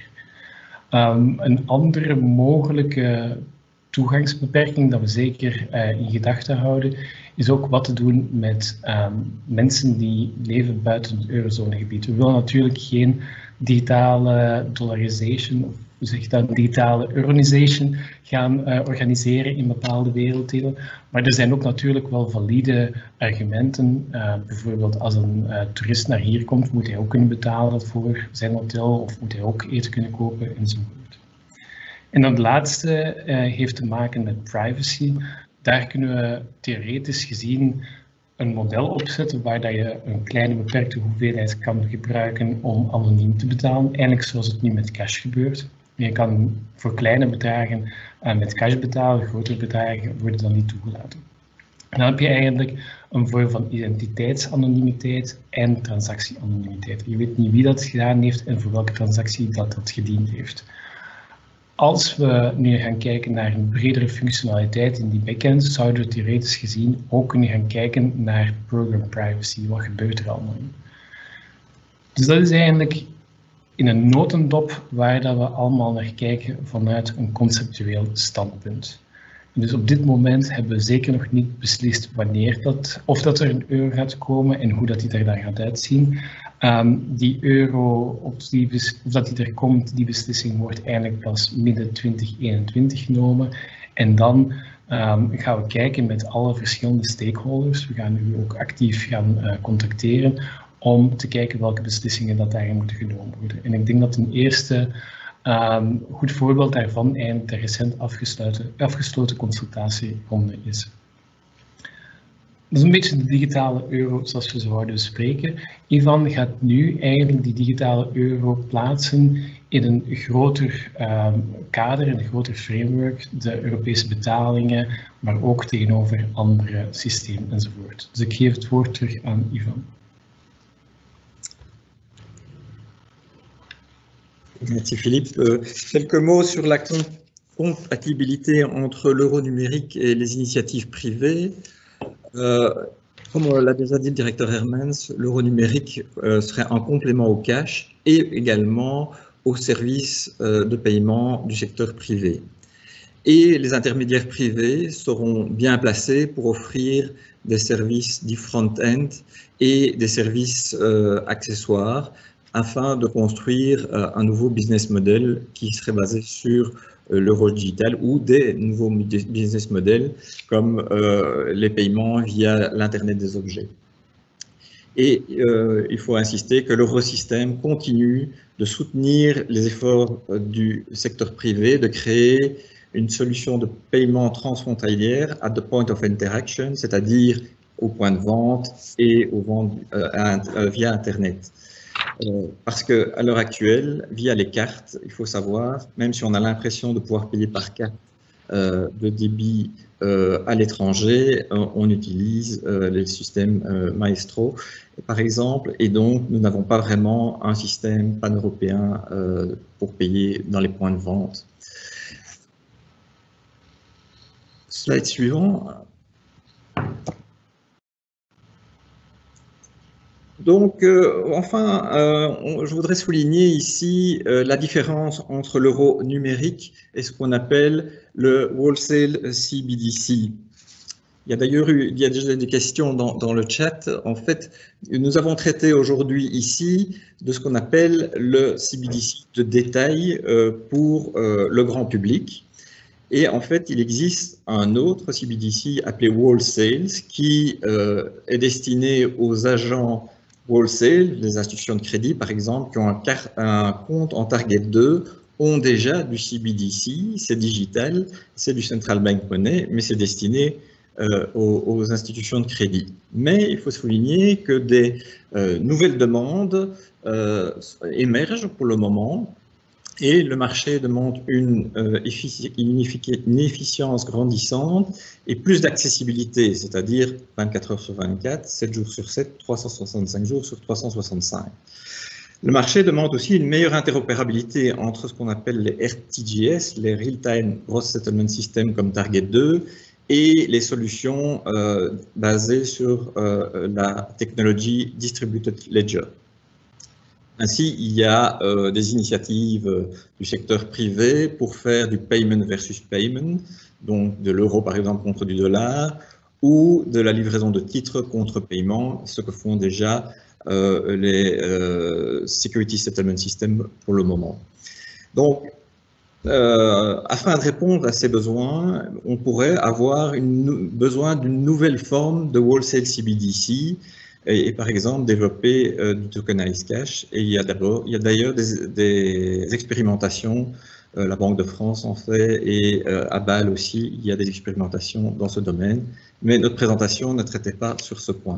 Um, een andere mogelijke toegangsbeperking dat we zeker uh, in gedachten houden, is ook wat te doen met um, mensen die leven buiten het eurozonegebied. We willen natuurlijk geen digitale dollarization, of hoe zeg je dat, digitale euronisation gaan uh, organiseren in bepaalde werelddelen. Maar er zijn ook natuurlijk wel valide argumenten. Uh, bijvoorbeeld als een uh, toerist naar hier komt, moet hij ook kunnen betalen voor zijn hotel of moet hij ook eten kunnen kopen enzovoort. En dan het laatste uh, heeft te maken met privacy. Daar kunnen we theoretisch gezien een model opzetten waar dat je een kleine beperkte hoeveelheid kan gebruiken om anoniem te betalen. Eigenlijk zoals het nu met cash gebeurt. Je kan voor kleine bedragen uh, met cash betalen, grotere bedragen worden dan niet toegelaten. En dan heb je eigenlijk een vorm van identiteitsanonimiteit en transactieanonimiteit. Je weet niet wie dat gedaan heeft en voor welke transactie dat, dat gediend heeft. Als we nu gaan kijken naar een bredere functionaliteit in die backend, zouden we theoretisch gezien ook kunnen gaan kijken naar program privacy. Wat gebeurt er allemaal in? Dus dat is eigenlijk in een notendop waar dat we allemaal naar kijken vanuit een conceptueel standpunt. En dus op dit moment hebben we zeker nog niet beslist wanneer dat, of dat er een euro gaat komen en hoe dat die er dan gaat uitzien. Um, die euro, of, die, of dat die er komt, die beslissing wordt eigenlijk pas midden twintig eenentwintig genomen. En dan um, gaan we kijken met alle verschillende stakeholders. We gaan nu ook actief gaan uh, contacteren om te kijken welke beslissingen dat daarin moeten genomen worden. En ik denk dat een eerste um, goed voorbeeld daarvan eigenlijk de recent afgesloten, afgesloten consultatieronde is. Dat is een beetje de digitale euro zoals we zouden spreken. Ivan gaat nu eigenlijk die digitale euro plaatsen in een groter um, kader, in een groter framework, de Europese betalingen, maar ook tegenover andere systemen enzovoort. Dus ik geef het woord terug aan Ivan. Merci Philippe. Euh, quelques mots sur la compatibilité entre l'euro numérique et les initiatives privées. Euh, comme l'a déjà dit le directeur Hermans, l'euro numérique euh, serait un complément au cash et également aux services euh, de paiement du secteur privé. Et les intermédiaires privés seront bien placés pour offrir des services du front-end et des services euh, accessoires afin de construire euh, un nouveau business model qui serait basé sur l'euro digital ou des nouveaux business models comme euh, les paiements via l'Internet des objets. Et euh, il faut insister que l'eurosystème continue de soutenir les efforts du secteur privé de créer une solution de paiement transfrontalière at the point of interaction, c'est-à-dire au point de vente et aux ventes euh, euh, via Internet. Euh, parce qu'à l'heure actuelle, via les cartes, il faut savoir, même si on a l'impression de pouvoir payer par carte euh, de débit euh, à l'étranger, euh, on utilise euh, les systèmes euh, Maestro, par exemple, et donc nous n'avons pas vraiment un système pan-européen euh, pour payer dans les points de vente. Slide suivant. Donc, euh, enfin, euh, on, je voudrais souligner ici euh, la différence entre l'euro numérique et ce qu'on appelle le Wholesale C B D C. Il y a d'ailleurs eu, il y a déjà des questions dans, dans le chat. En fait, nous avons traité aujourd'hui ici de ce qu'on appelle le C B D C de détail euh, pour euh, le grand public. Et en fait, il existe un autre C B D C appelé Wholesale qui euh, est destiné aux agents wholesale, les institutions de crédit par exemple, qui ont un, car, un compte en Target deux, ont déjà du C B D C, c'est digital, c'est du Central Bank Money, mais c'est destiné euh, aux, aux institutions de crédit. Mais il faut souligner que des euh, nouvelles demandes euh, émergent pour le moment, et le marché demande une, euh, effici une, une efficience grandissante et plus d'accessibilité, c'est-à-dire vingt-quatre heures sur vingt-quatre, sept jours sur sept, trois cent soixante-cinq jours sur trois cent soixante-cinq. Le marché demande aussi une meilleure interopérabilité entre ce qu'on appelle les R T G S, les Real-Time Gross Settlement System comme Target deux, et les solutions euh, basées sur euh, la technologie Distributed Ledger. Ainsi, il y a euh, des initiatives euh, du secteur privé pour faire du payment versus payment, donc de l'euro par exemple contre du dollar, ou de la livraison de titres contre paiement, ce que font déjà euh, les euh, Security Settlement Systems pour le moment. Donc, euh, afin de répondre à ces besoins, on pourrait avoir une, besoin d'une nouvelle forme de Wholesale C B D C, Et, et par exemple développer euh, du tokenized cash. Et il y a d'abord, il y a d'ailleurs des, des expérimentations, euh, la Banque de France en fait, et euh, à Bâle aussi, il y a des expérimentations dans ce domaine. Mais notre présentation ne traitait pas sur ce point.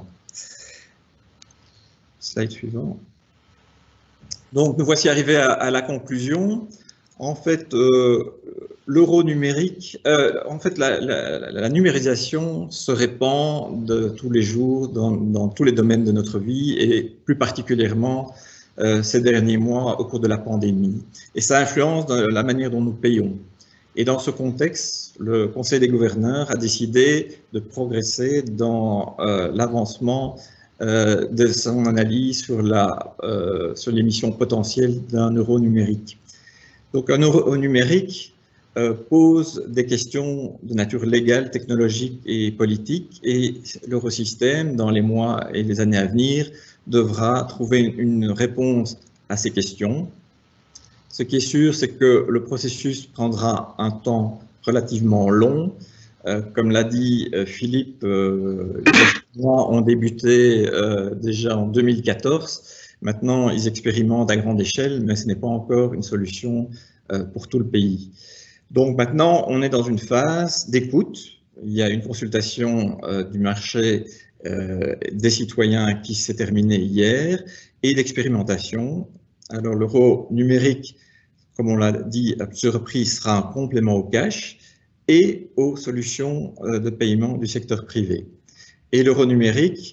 Slide suivant. Donc nous voici arrivés à, à la conclusion. En fait, euh, l'euro numérique, euh, en fait, la, la, la numérisation se répand de tous les jours dans, dans tous les domaines de notre vie et plus particulièrement euh, ces derniers mois au cours de la pandémie. Et ça influence la manière dont nous payons. Et dans ce contexte, le Conseil des gouverneurs a décidé de progresser dans euh, l'avancement euh, de son analyse sur la, euh, sur l'émission potentielle d'un euro numérique. Donc un euro numérique euh, pose des questions de nature légale, technologique et politique, et l'eurosystème, dans les mois et les années à venir, devra trouver une réponse à ces questions. Ce qui est sûr, c'est que le processus prendra un temps relativement long. Euh, comme l'a dit euh, Philippe, euh, les mois ont débuté euh, déjà en deux mille quatorze. Maintenant, ils expérimentent à grande échelle, mais ce n'est pas encore une solution euh, pour tout le pays. Donc maintenant, on est dans une phase d'écoute. Il y a une consultation euh, du marché euh, des citoyens qui s'est terminée hier et d'expérimentation. Alors l'euro numérique, comme on l'a dit à plusieurs reprises, sera un complément au cash et aux solutions euh, de paiement du secteur privé. Et l'euro numérique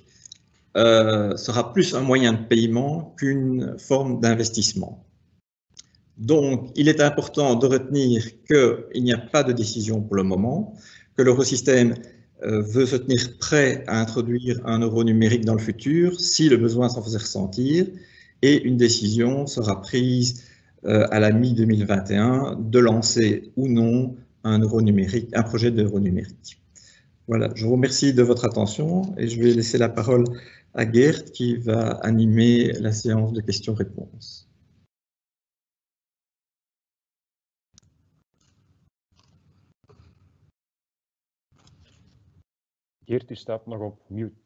Euh, sera plus un moyen de paiement qu'une forme d'investissement. Donc, il est important de retenir qu'il n'y a pas de décision pour le moment, que l'eurosystème euh, veut se tenir prêt à introduire un euro numérique dans le futur si le besoin s'en faisait ressentir, et une décision sera prise euh, à la mi deux mille vingt et un de lancer ou non un euro numérique, un projet d'euro numérique. Voilà, je vous remercie de votre attention et je vais laisser la parole à Gert qui va animer la séance de questions-réponses. Geert, u staat nog op mute.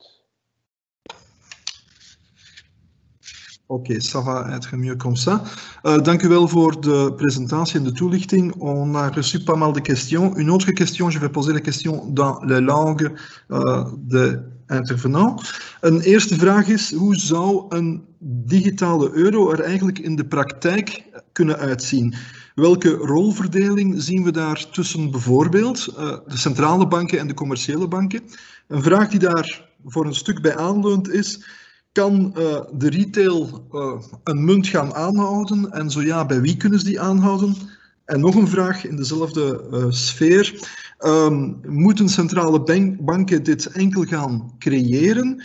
Oké, okay, ça va être mieux comme ça. Euh, dank u wel voor de présentatie en de toelichting. On a reçu pas mal de questions. Une autre question, je vais poser la question dans les langues euh, de intervenant. Een eerste vraag is, hoe zou een digitale euro er eigenlijk in de praktijk kunnen uitzien? Welke rolverdeling zien we daar tussen bijvoorbeeld uh, de centrale banken en de commerciële banken? Een vraag die daar voor een stuk bij aanleunt is, kan uh, de retail uh, een munt gaan aanhouden en zo ja, bij wie kunnen ze die aanhouden? En nog een vraag in dezelfde uh, sfeer. Um, moeten centrale bank banken dit enkel gaan creëren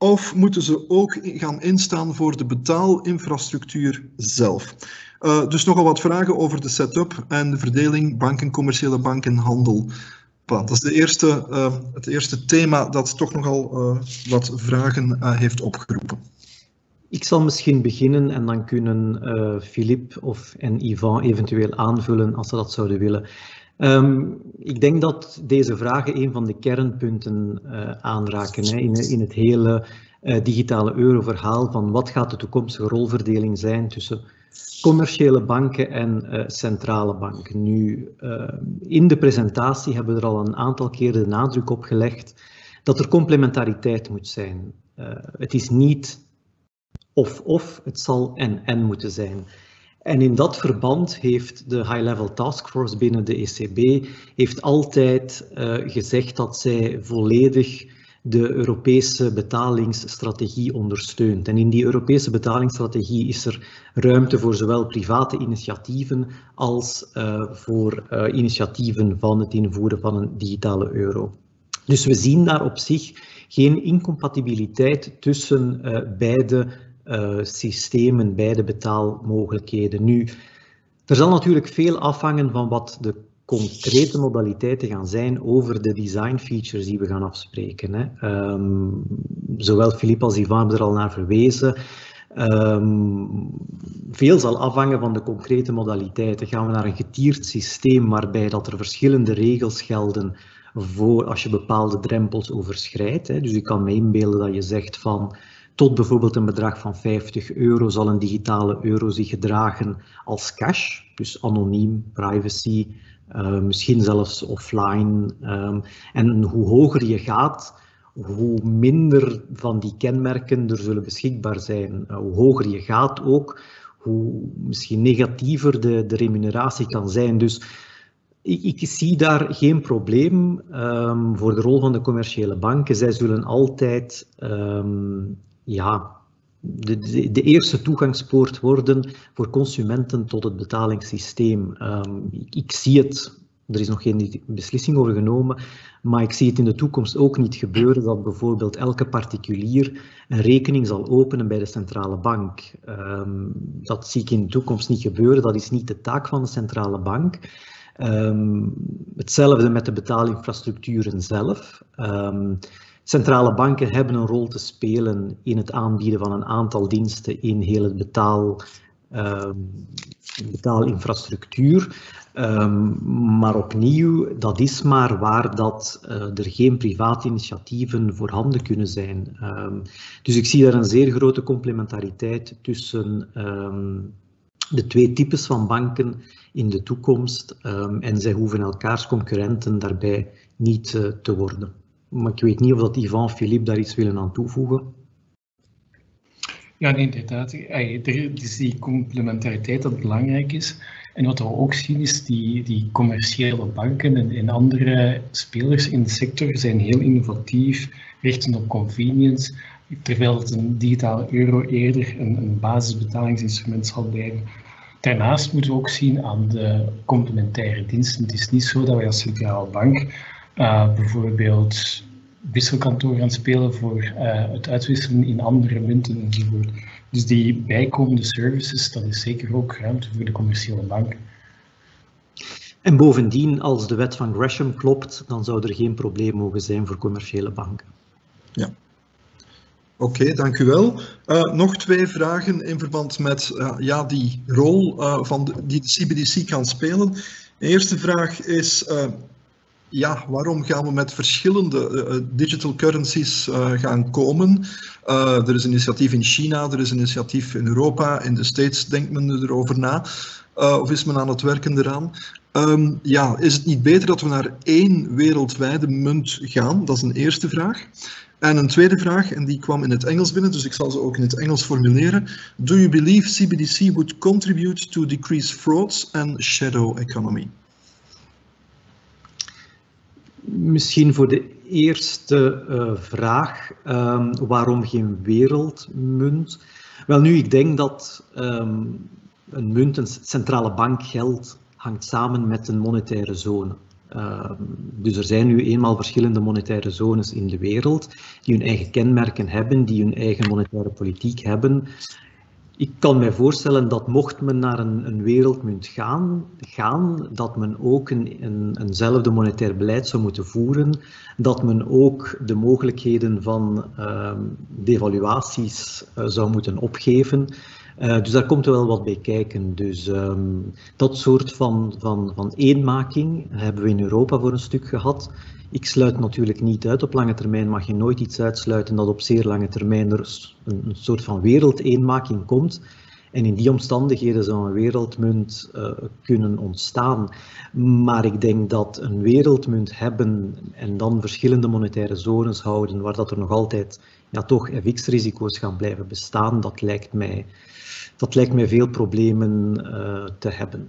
Of moeten ze ook gaan instaan voor de betaalinfrastructuur zelf? Uh, dus nogal wat vragen over de setup en de verdeling banken, commerciële banken, handel. Dat is de eerste, uh, het eerste thema dat toch nogal uh, wat vragen uh, heeft opgeroepen. Ik zal misschien beginnen en dan kunnen uh, Philippe of en Yvan eventueel aanvullen als ze dat zouden willen. Um, ik denk dat deze vragen een van de kernpunten uh, aanraken hè, in, in het hele uh, digitale euroverhaal van wat gaat de toekomstige rolverdeling zijn tussen commerciële banken en uh, centrale banken. Nu, uh, in de presentatie hebben we er al een aantal keer de nadruk op gelegd dat er complementariteit moet zijn. Uh, het is niet of-of, het zal en-en moeten zijn. En in dat verband heeft de High-Level Taskforce binnen de E C B heeft altijd uh, gezegd dat zij volledig de Europese betalingsstrategie ondersteunt. En in die Europese betalingsstrategie is er ruimte voor zowel private initiatieven als uh, voor uh, initiatieven van het invoeren van een digitale euro. Dus we zien daar op zich geen incompatibiliteit tussen uh, beide Uh, systemen, beide betaalmogelijkheden. Nu, er zal natuurlijk veel afhangen van wat de concrete modaliteiten gaan zijn over de design features die we gaan afspreken. Hè. Um, zowel Philippe als Yvan hebben er al naar verwezen. Um, veel zal afhangen van de concrete modaliteiten. Gaan we naar een getierd systeem waarbij dat er verschillende regels gelden voor als je bepaalde drempels overschrijdt. Hè. Dus je kan me inbeelden dat je zegt van tot bijvoorbeeld een bedrag van vijftig euro zal een digitale euro zich gedragen als cash, dus anoniem, privacy, uh, misschien zelfs offline. Um, en hoe hoger je gaat, hoe minder van die kenmerken er zullen beschikbaar zijn. Uh, hoe hoger je gaat ook, hoe misschien negatiever de, de remuneratie kan zijn. Dus ik, ik zie daar geen probleem um, voor de rol van de commerciële banken. Zij zullen altijd um, ja, de, de, de eerste toegangspoort worden voor consumenten tot het betalingssysteem. Um, ik, ik zie het, er is nog geen beslissing over genomen, maar ik zie het in de toekomst ook niet gebeuren dat bijvoorbeeld elke particulier een rekening zal openen bij de centrale bank. Um, dat zie ik in de toekomst niet gebeuren, dat is niet de taak van de centrale bank. Um, hetzelfde met de betaalinfrastructuren zelf. Um, Centrale banken hebben een rol te spelen in het aanbieden van een aantal diensten in heel het betaal, um, betaalinfrastructuur. Um, maar opnieuw, dat is maar waar dat uh, er geen private initiatieven voorhanden kunnen zijn. Um, dus ik zie daar een zeer grote complementariteit tussen um, de twee types van banken in de toekomst um, en zij hoeven elkaars concurrenten daarbij niet uh, te worden. Maar ik weet niet of dat Yvan of Philippe daar iets willen aan toevoegen. Ja, nee, inderdaad. Er is die complementariteit dat belangrijk is. En wat we ook zien is die, die commerciële banken en, en andere spelers in de sector zijn heel innovatief, richten op convenience, terwijl het een digitale euro eerder een, een basisbetalingsinstrument zal blijven. Daarnaast moeten we ook zien aan de complementaire diensten. Het is niet zo dat wij als centrale bank Uh, bijvoorbeeld wisselkantoor gaan spelen voor uh, het uitwisselen in andere munten enzovoort. Dus die bijkomende services, dat is zeker ook ruimte voor de commerciële bank. En bovendien, als de wet van Gresham klopt, dan zou er geen probleem mogen zijn voor commerciële banken. Ja. Oké, okay, dank u wel. Uh, nog twee vragen in verband met uh, ja, die rol uh, van de, die de C B D C kan spelen. De eerste vraag is, uh, ja, waarom gaan we met verschillende uh, digital currencies uh, gaan komen? Uh, er is een initiatief in China, er is een initiatief in Europa, in de States denkt men erover na. Uh, of is men aan het werken eraan? Um, ja, is het niet beter dat we naar één wereldwijde munt gaan? Dat is een eerste vraag. En een tweede vraag, en die kwam in het Engels binnen, dus ik zal ze ook in het Engels formuleren. Do you believe C B D C would contribute to decrease frauds and shadow economy? Misschien voor de eerste uh, vraag, um, waarom geen wereldmunt? Wel nu, ik denk dat um, een munt, een centrale bankgeld, hangt samen met een monetaire zone. Uh, dus er zijn nu eenmaal verschillende monetaire zones in de wereld die hun eigen kenmerken hebben, die hun eigen monetaire politiek hebben. Ik kan mij voorstellen dat mocht men naar een, een wereldmunt gaan, gaan, dat men ook een, een, eenzelfde monetair beleid zou moeten voeren, dat men ook de mogelijkheden van uh, devaluaties uh, zou moeten opgeven. Uh, dus daar komt er wel wat bij kijken. Dus um, dat soort van, van, van eenmaking hebben we in Europa voor een stuk gehad. Ik sluit natuurlijk niet uit, op lange termijn mag je nooit iets uitsluiten dat op zeer lange termijn er een, een soort van wereldeenmaking komt. En in die omstandigheden zou een wereldmunt uh, kunnen ontstaan. Maar ik denk dat een wereldmunt hebben en dan verschillende monetaire zones houden, waar dat er nog altijd ja, toch F X-risico's gaan blijven bestaan, dat lijkt mij, dat lijkt mij veel problemen uh, te hebben.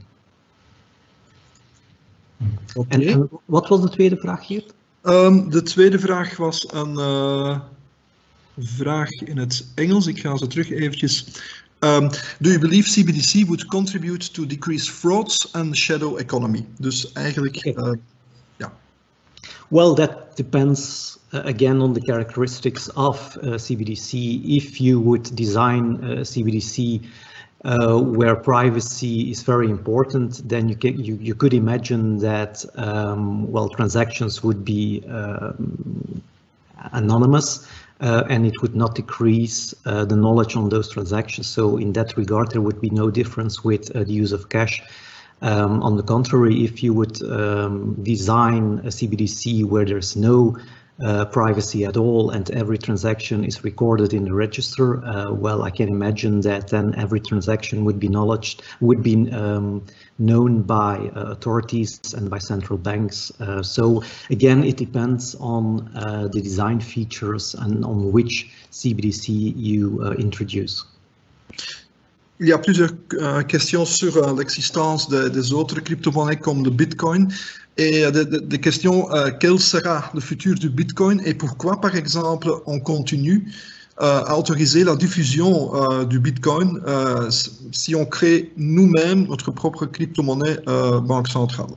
Okay. En, en wat was de tweede vraag hier? Um, de tweede vraag was een uh, vraag in het Engels. Ik ga ze terug eventjes. Um, do you believe C B D C would contribute to decrease frauds and shadow economy? Dus eigenlijk, okay. uh, ja. Well, that depends uh, again on the characteristics of uh, C B D C. If you would design uh, C B D C Uh, where privacy is very important, then you, can, you, you could imagine that, um, well, transactions would be uh, anonymous uh, and it would not decrease uh, the knowledge on those transactions. So in that regard, there would be no difference with uh, the use of cash. Um, on the contrary, if you would um, design a C B D C where there's no Uh, privacy at all and every transaction is recorded in the register, uh, well, I can imagine that then every transaction would be knowledge would be um, known by uh, authorities and by central banks. Uh, so again, it depends on uh, the design features and on which C B D C you uh, introduce. Il y a plusieurs euh, questions sur euh, l'existence de, des autres crypto-monnaies comme le Bitcoin. Et de, de, de questions, euh, quel sera le futur du Bitcoin et pourquoi, par exemple, on continue euh, à autoriser la diffusion euh, du Bitcoin euh, si on crée nous-mêmes notre propre crypto-monnaie euh, banque centrale.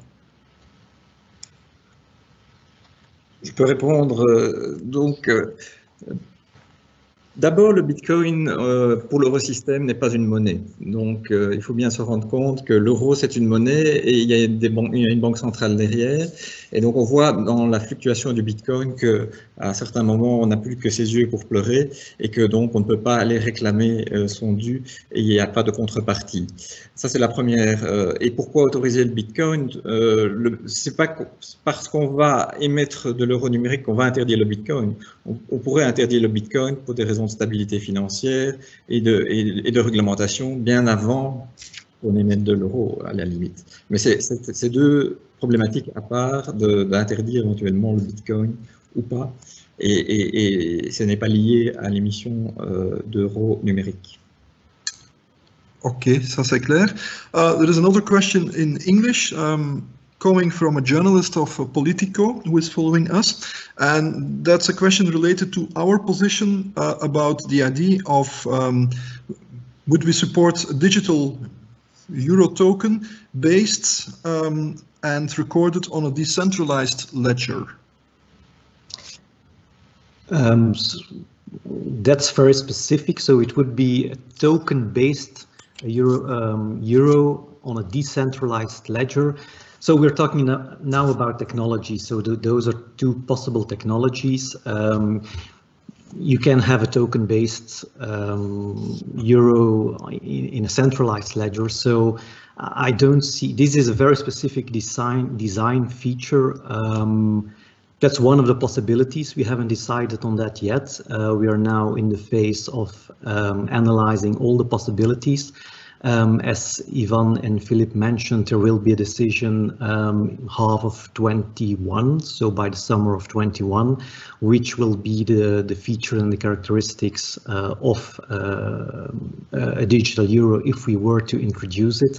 Je peux répondre. Euh, donc, euh, d'abord, le Bitcoin euh, pour l'eurosystème n'est pas une monnaie. Donc, euh, il faut bien se rendre compte que l'euro, c'est une monnaie et il y a, des ban- il y a une banque centrale derrière. Et donc, on voit dans la fluctuation du Bitcoin qu'à certains moments, on n'a plus que ses yeux pour pleurer et que donc, on ne peut pas aller réclamer euh, son dû et il n'y a pas de contrepartie. Ça, c'est la première. Euh, et pourquoi autoriser le Bitcoin? euh, le, C'est pas parce qu'on va émettre de l'euro numérique qu'on va interdire le Bitcoin. On, on pourrait interdire le Bitcoin pour des raisons de stabilité financière et de, et, et de réglementation bien avant qu'on émette de l'euro à la limite. Mais c'est deux problématiques à part d'interdire éventuellement le Bitcoin ou pas. Et, et, et ce n'est pas lié à l'émission euh, d'euros numériques. Okay, ça c'est clair. Uh, there is another question in English. Um, coming from a journalist of uh, Politico who is following us, and that's a question related to our position uh, about the idea of um, would we support a digital euro token based um, and recorded on a decentralized ledger? Um, so that's very specific, so it would be a token based euro, um, euro on a decentralized ledger. So we're talking now about technology. So th those are two possible technologies. Um, you can have a token-based um, euro in, in a centralized ledger. So I don't see, this is a very specific design design feature. Um, that's one of the possibilities. We haven't decided on that yet. Uh, we are now in the phase of um, analyzing all the possibilities. Um, as Ivan and Philip mentioned, there will be a decision um, half of twenty-one, so by the summer of twenty-one, which will be the, the feature and the characteristics uh, of uh, a digital euro if we were to introduce it.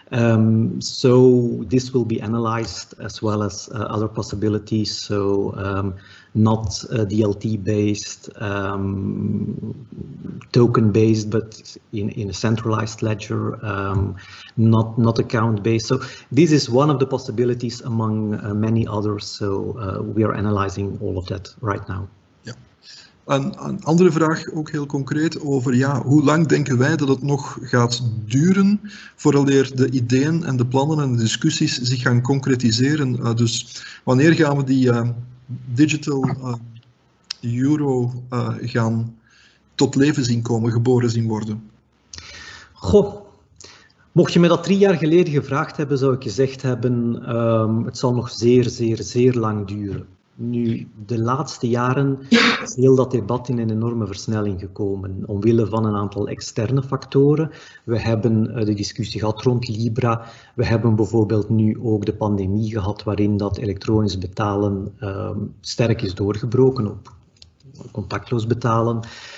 Um, so this will be analyzed as well as uh, other possibilities. So um, not uh, D L T based, um, token based, but in, in a centralized ledger, um, not, not account based. So this is one of the possibilities among uh, many others. So uh, we are analyzing all of that right now. Een, een andere vraag, ook heel concreet, over ja, hoe lang denken wij dat het nog gaat duren vooraleer de ideeën en de plannen en de discussies zich gaan concretiseren. Uh, dus wanneer gaan we die uh, digital uh, euro uh, gaan tot leven zien komen, geboren zien worden? Goh, mocht je me dat drie jaar geleden gevraagd hebben, zou ik gezegd hebben, um, het zal nog zeer, zeer, zeer lang duren. Nu, de laatste jaren is heel dat debat in een enorme versnelling gekomen, omwille van een aantal externe factoren. We hebben uh, de discussie gehad rond Libra. We hebben bijvoorbeeld nu ook de pandemie gehad, waarin dat elektronisch betalen uh, sterk is doorgebroken op contactloos betalen.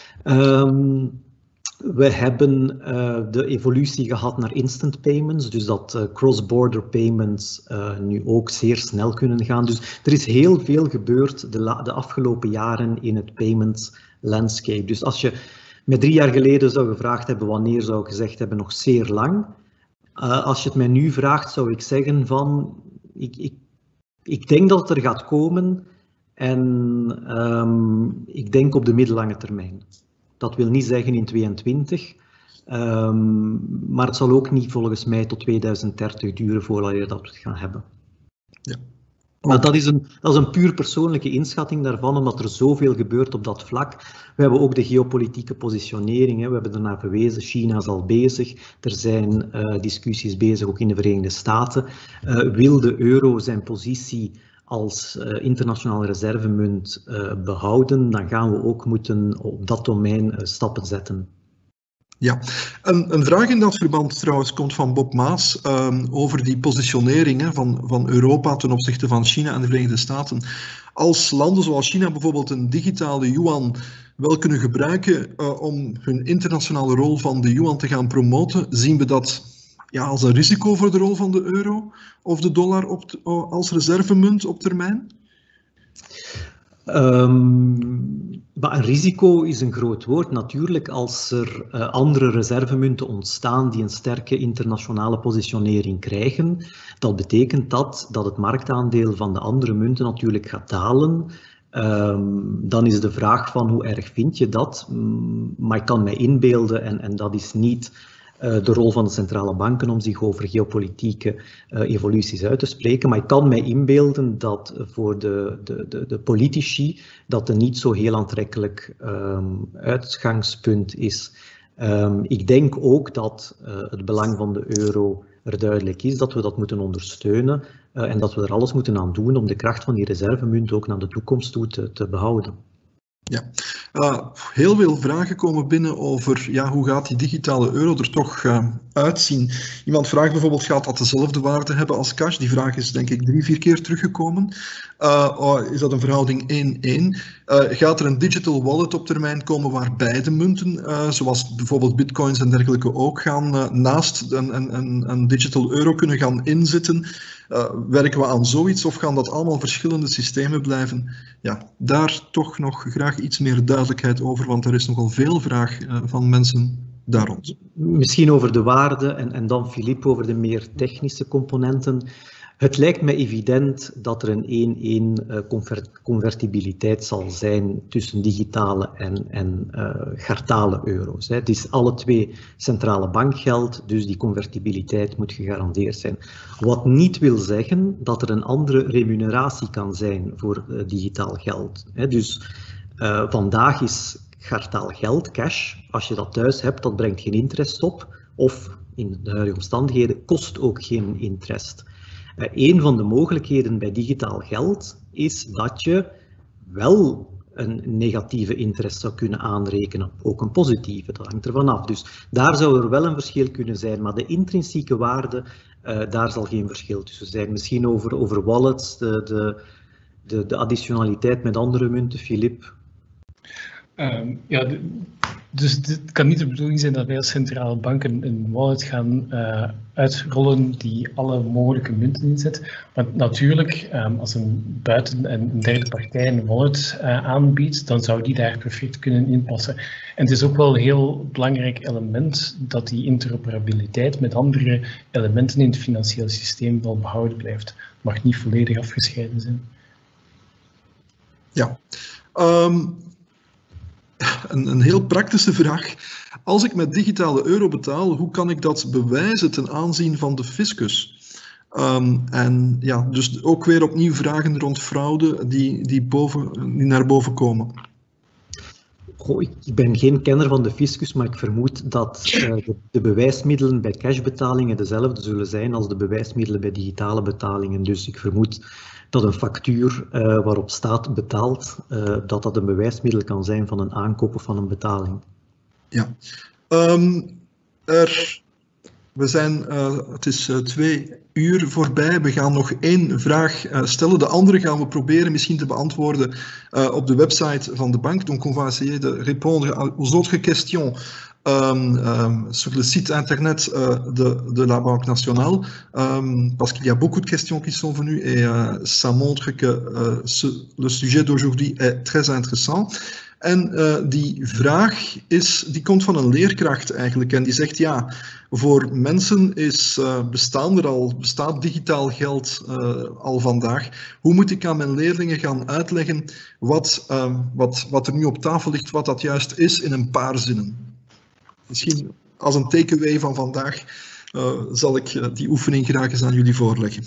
Um, We hebben uh, de evolutie gehad naar instant payments, dus dat uh, cross-border payments uh, nu ook zeer snel kunnen gaan. Dus er is heel veel gebeurd de, de afgelopen jaren in het payments landscape. Dus als je me drie jaar geleden zou gevraagd hebben wanneer, zou ik gezegd hebben nog zeer lang. Uh, als je het mij nu vraagt, zou ik zeggen van, ik, ik, ik denk dat het er gaat komen en um, ik denk op de middellange termijn. Dat wil niet zeggen in tweeëntwintig, um, maar het zal ook niet volgens mij tot tweeduizend dertig duren voordat je dat gaan hebben. Ja. Maar dat is, een, dat is een puur persoonlijke inschatting daarvan, omdat er zoveel gebeurt op dat vlak. We hebben ook de geopolitieke positionering, hè. We hebben ernaar verwezen, China is al bezig, er zijn uh, discussies bezig ook in de Verenigde Staten. Uh, wil de euro zijn positie als uh, internationale reservemunt uh, behouden, dan gaan we ook moeten op dat domein uh, stappen zetten. Ja, een, een vraag in dat verband trouwens komt van Bob Maas um, over die positionering hè, van, van Europa ten opzichte van China en de Verenigde Staten. Als landen zoals China bijvoorbeeld een digitale yuan wel kunnen gebruiken uh, om hun internationale rol van de yuan te gaan promoten, zien we dat ja, als een risico voor de rol van de euro of de dollar op de, als reservemunt op termijn? Um, maar een risico is een groot woord. Natuurlijk, als er uh, andere reservemunten ontstaan die een sterke internationale positionering krijgen, dat betekent dat, dat het marktaandeel van de andere munten natuurlijk gaat dalen. Um, dan is de vraag van hoe erg vind je dat? Um, maar ik kan mij inbeelden, en, en dat is niet Uh, de rol van de centrale banken om zich over geopolitieke uh, evoluties uit te spreken. Maar ik kan mij inbeelden dat voor de, de, de, de politici dat een niet zo heel aantrekkelijk um, uitgangspunt is. Um, ik denk ook dat uh, het belang van de euro er duidelijk is, dat we dat moeten ondersteunen uh, en dat we er alles moeten aan doen om de kracht van die reservemunt ook naar de toekomst toe te, te behouden. Ja, uh, heel veel vragen komen binnen over ja, hoe gaat die digitale euro er toch uh, uitzien. Iemand vraagt bijvoorbeeld, gaat dat dezelfde waarde hebben als cash? Die vraag is denk ik drie, vier keer teruggekomen. Uh, oh, is dat een verhouding één één? Uh, gaat er een digital wallet op termijn komen waar beide munten, uh, zoals bijvoorbeeld bitcoins en dergelijke ook, gaan uh, naast een, een, een digital euro kunnen gaan inzitten? Uh, werken we aan zoiets of gaan dat allemaal verschillende systemen blijven? Ja, daar toch nog graag iets meer duidelijkheid over, want er is nogal veel vraag uh, van mensen daar rond. Misschien over de waarde en, en dan Philippe over de meer technische componenten. Het lijkt me evident dat er een één één uh, convert convertibiliteit zal zijn tussen digitale en, en uh, gartale euro's. Hè. Het is alle twee centrale bankgeld, dus die convertibiliteit moet gegarandeerd zijn. Wat niet wil zeggen dat er een andere remuneratie kan zijn voor uh, digitaal geld. Hè. Dus uh, vandaag is gartaal geld, cash, als je dat thuis hebt, dat brengt geen interest op, of in de huidige omstandigheden kost ook geen interest. Uh, een van de mogelijkheden bij digitaal geld is dat je wel een negatieve interest zou kunnen aanrekenen, ook een positieve, dat hangt ervan af. Dus daar zou er wel een verschil kunnen zijn, maar de intrinsieke waarde, uh, daar zal geen verschil tussen zijn. Misschien over, over wallets, de, de, de, de additionaliteit met andere munten, Philippe? Um, ja, de, Dus het kan niet de bedoeling zijn dat wij als centrale bank een, een wallet gaan uh, uitrollen die alle mogelijke munten inzet. Want natuurlijk, um, als een buiten- en een derde partij een wallet uh, aanbiedt, dan zou die daar perfect kunnen inpassen. En het is ook wel een heel belangrijk element dat die interoperabiliteit met andere elementen in het financiële systeem wel behouden blijft. Het mag niet volledig afgescheiden zijn. Ja. Um... Een, een heel praktische vraag. Als ik met digitale euro betaal, hoe kan ik dat bewijzen ten aanzien van de fiscus? Um, en ja, dus ook weer opnieuw vragen rond fraude die, die, boven, die naar boven komen. Goh, ik ben geen kenner van de fiscus, maar ik vermoed dat uh, de, de bewijsmiddelen bij cashbetalingen dezelfde zullen zijn als de bewijsmiddelen bij digitale betalingen. Dus ik vermoed dat een factuur uh, waarop staat betaald, uh, dat dat een bewijsmiddel kan zijn van een aankoop of van een betaling. Ja, um, er, we zijn, uh, het is uh, twee uur voorbij. We gaan nog één vraag uh, stellen. De andere gaan we proberen misschien te beantwoorden uh, op de website van de bank. Donc on va essayer de répondre aux autres questions Um, um, sur le site internet uh, de, de la Banque Nationale, um, parce qu'il y a beaucoup de questions qui sont venues et uh, ça montre que uh, ce, le sujet d'aujourd'hui est très intéressant. En uh, die vraag is, die komt van een leerkracht eigenlijk en die zegt ja, voor mensen is, uh, bestaan er al, bestaat digitaal geld uh, al vandaag. Hoe moet ik aan mijn leerlingen gaan uitleggen wat, uh, wat, wat er nu op tafel ligt, wat dat juist is in een paar zinnen? Misschien als een takeaway van vandaag uh, zal ik uh, die oefening graag eens aan jullie voorleggen.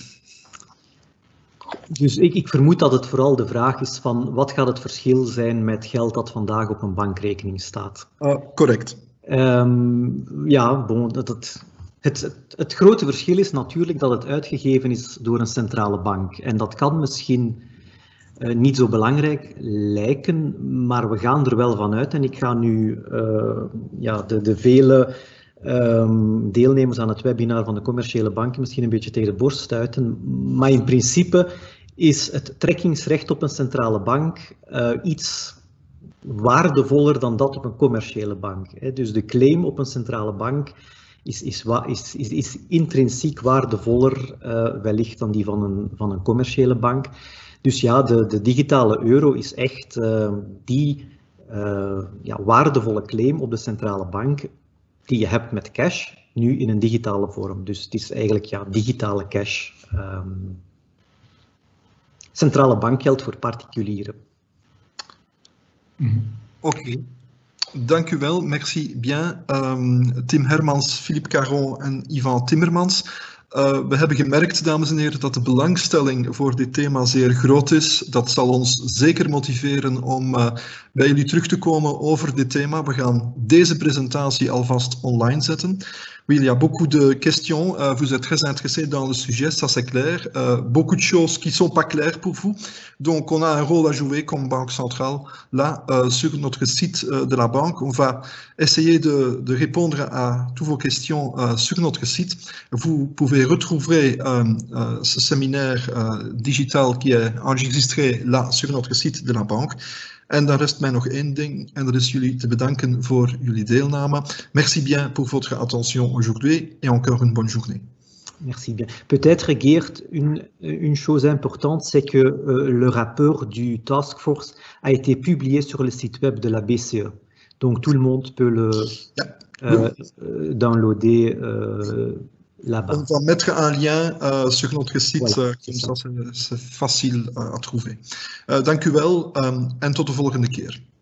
Dus ik, ik vermoed dat het vooral de vraag is van wat gaat het verschil zijn met geld dat vandaag op een bankrekening staat? Uh, correct. Um, ja, bon, dat het, het, het, het grote verschil is natuurlijk dat het uitgegeven is door een centrale bank. En dat kan misschien Uh, niet zo belangrijk lijken, maar we gaan er wel van uit. En ik ga nu uh, ja, de, de vele um, deelnemers aan het webinar van de commerciële banken misschien een beetje tegen de borst stuiten. Maar in principe is het trekkingsrecht op een centrale bank uh, iets waardevoller dan dat op een commerciële bank. Hè. Dus de claim op een centrale bank is, is, is, is, is intrinsiek waardevoller uh, wellicht dan die van een, van een commerciële bank. Dus ja, de, de digitale euro is echt uh, die uh, ja, waardevolle claim op de centrale bank die je hebt met cash, nu in een digitale vorm. Dus het is eigenlijk ja, digitale cash. Um, centrale bankgeld voor particulieren. Mm-hmm. Oké. Okay. Dank u wel, merci bien. Um, Tim Hermans, Philippe Caron en Ivan Timmermans. Uh, we hebben gemerkt, dames en heren, dat de belangstelling voor dit thema zeer groot is. Dat zal ons zeker motiveren om uh, bij jullie terug te komen over dit thema. We gaan deze presentatie alvast online zetten. Oui, il y a beaucoup de questions. Uh, vous êtes très intéressés dans le sujet, ça c'est clair. Uh, beaucoup de choses qui sont pas claires pour vous. Donc on a un rôle à jouer comme Banque Centrale. Là, uh, sur notre site uh, de la banque, on va essayer de, de répondre à toutes vos questions uh, sur notre site. Vous pouvez retrouver uh, uh, ce séminaire uh, digital qui est enregistré là sur notre site de la banque. En dan rest mij nog één ding, en dat is jullie te bedanken voor jullie deelname. Merci bien pour votre attention aujourd'hui et encore une bonne journée. Merci bien. Peut-être, Geert, une, une chose importante, c'est que euh, le rapport du Task Force a été publié sur le site web de la B C E. Donc tout le monde peut le ja. euh, oui. downloader euh, là-bas. On va mettre un lien uh, sur notre site, voilà, uh, comme ça c'est facile uh, à trouver. Uh, dank u wel um, en tot de volgende keer.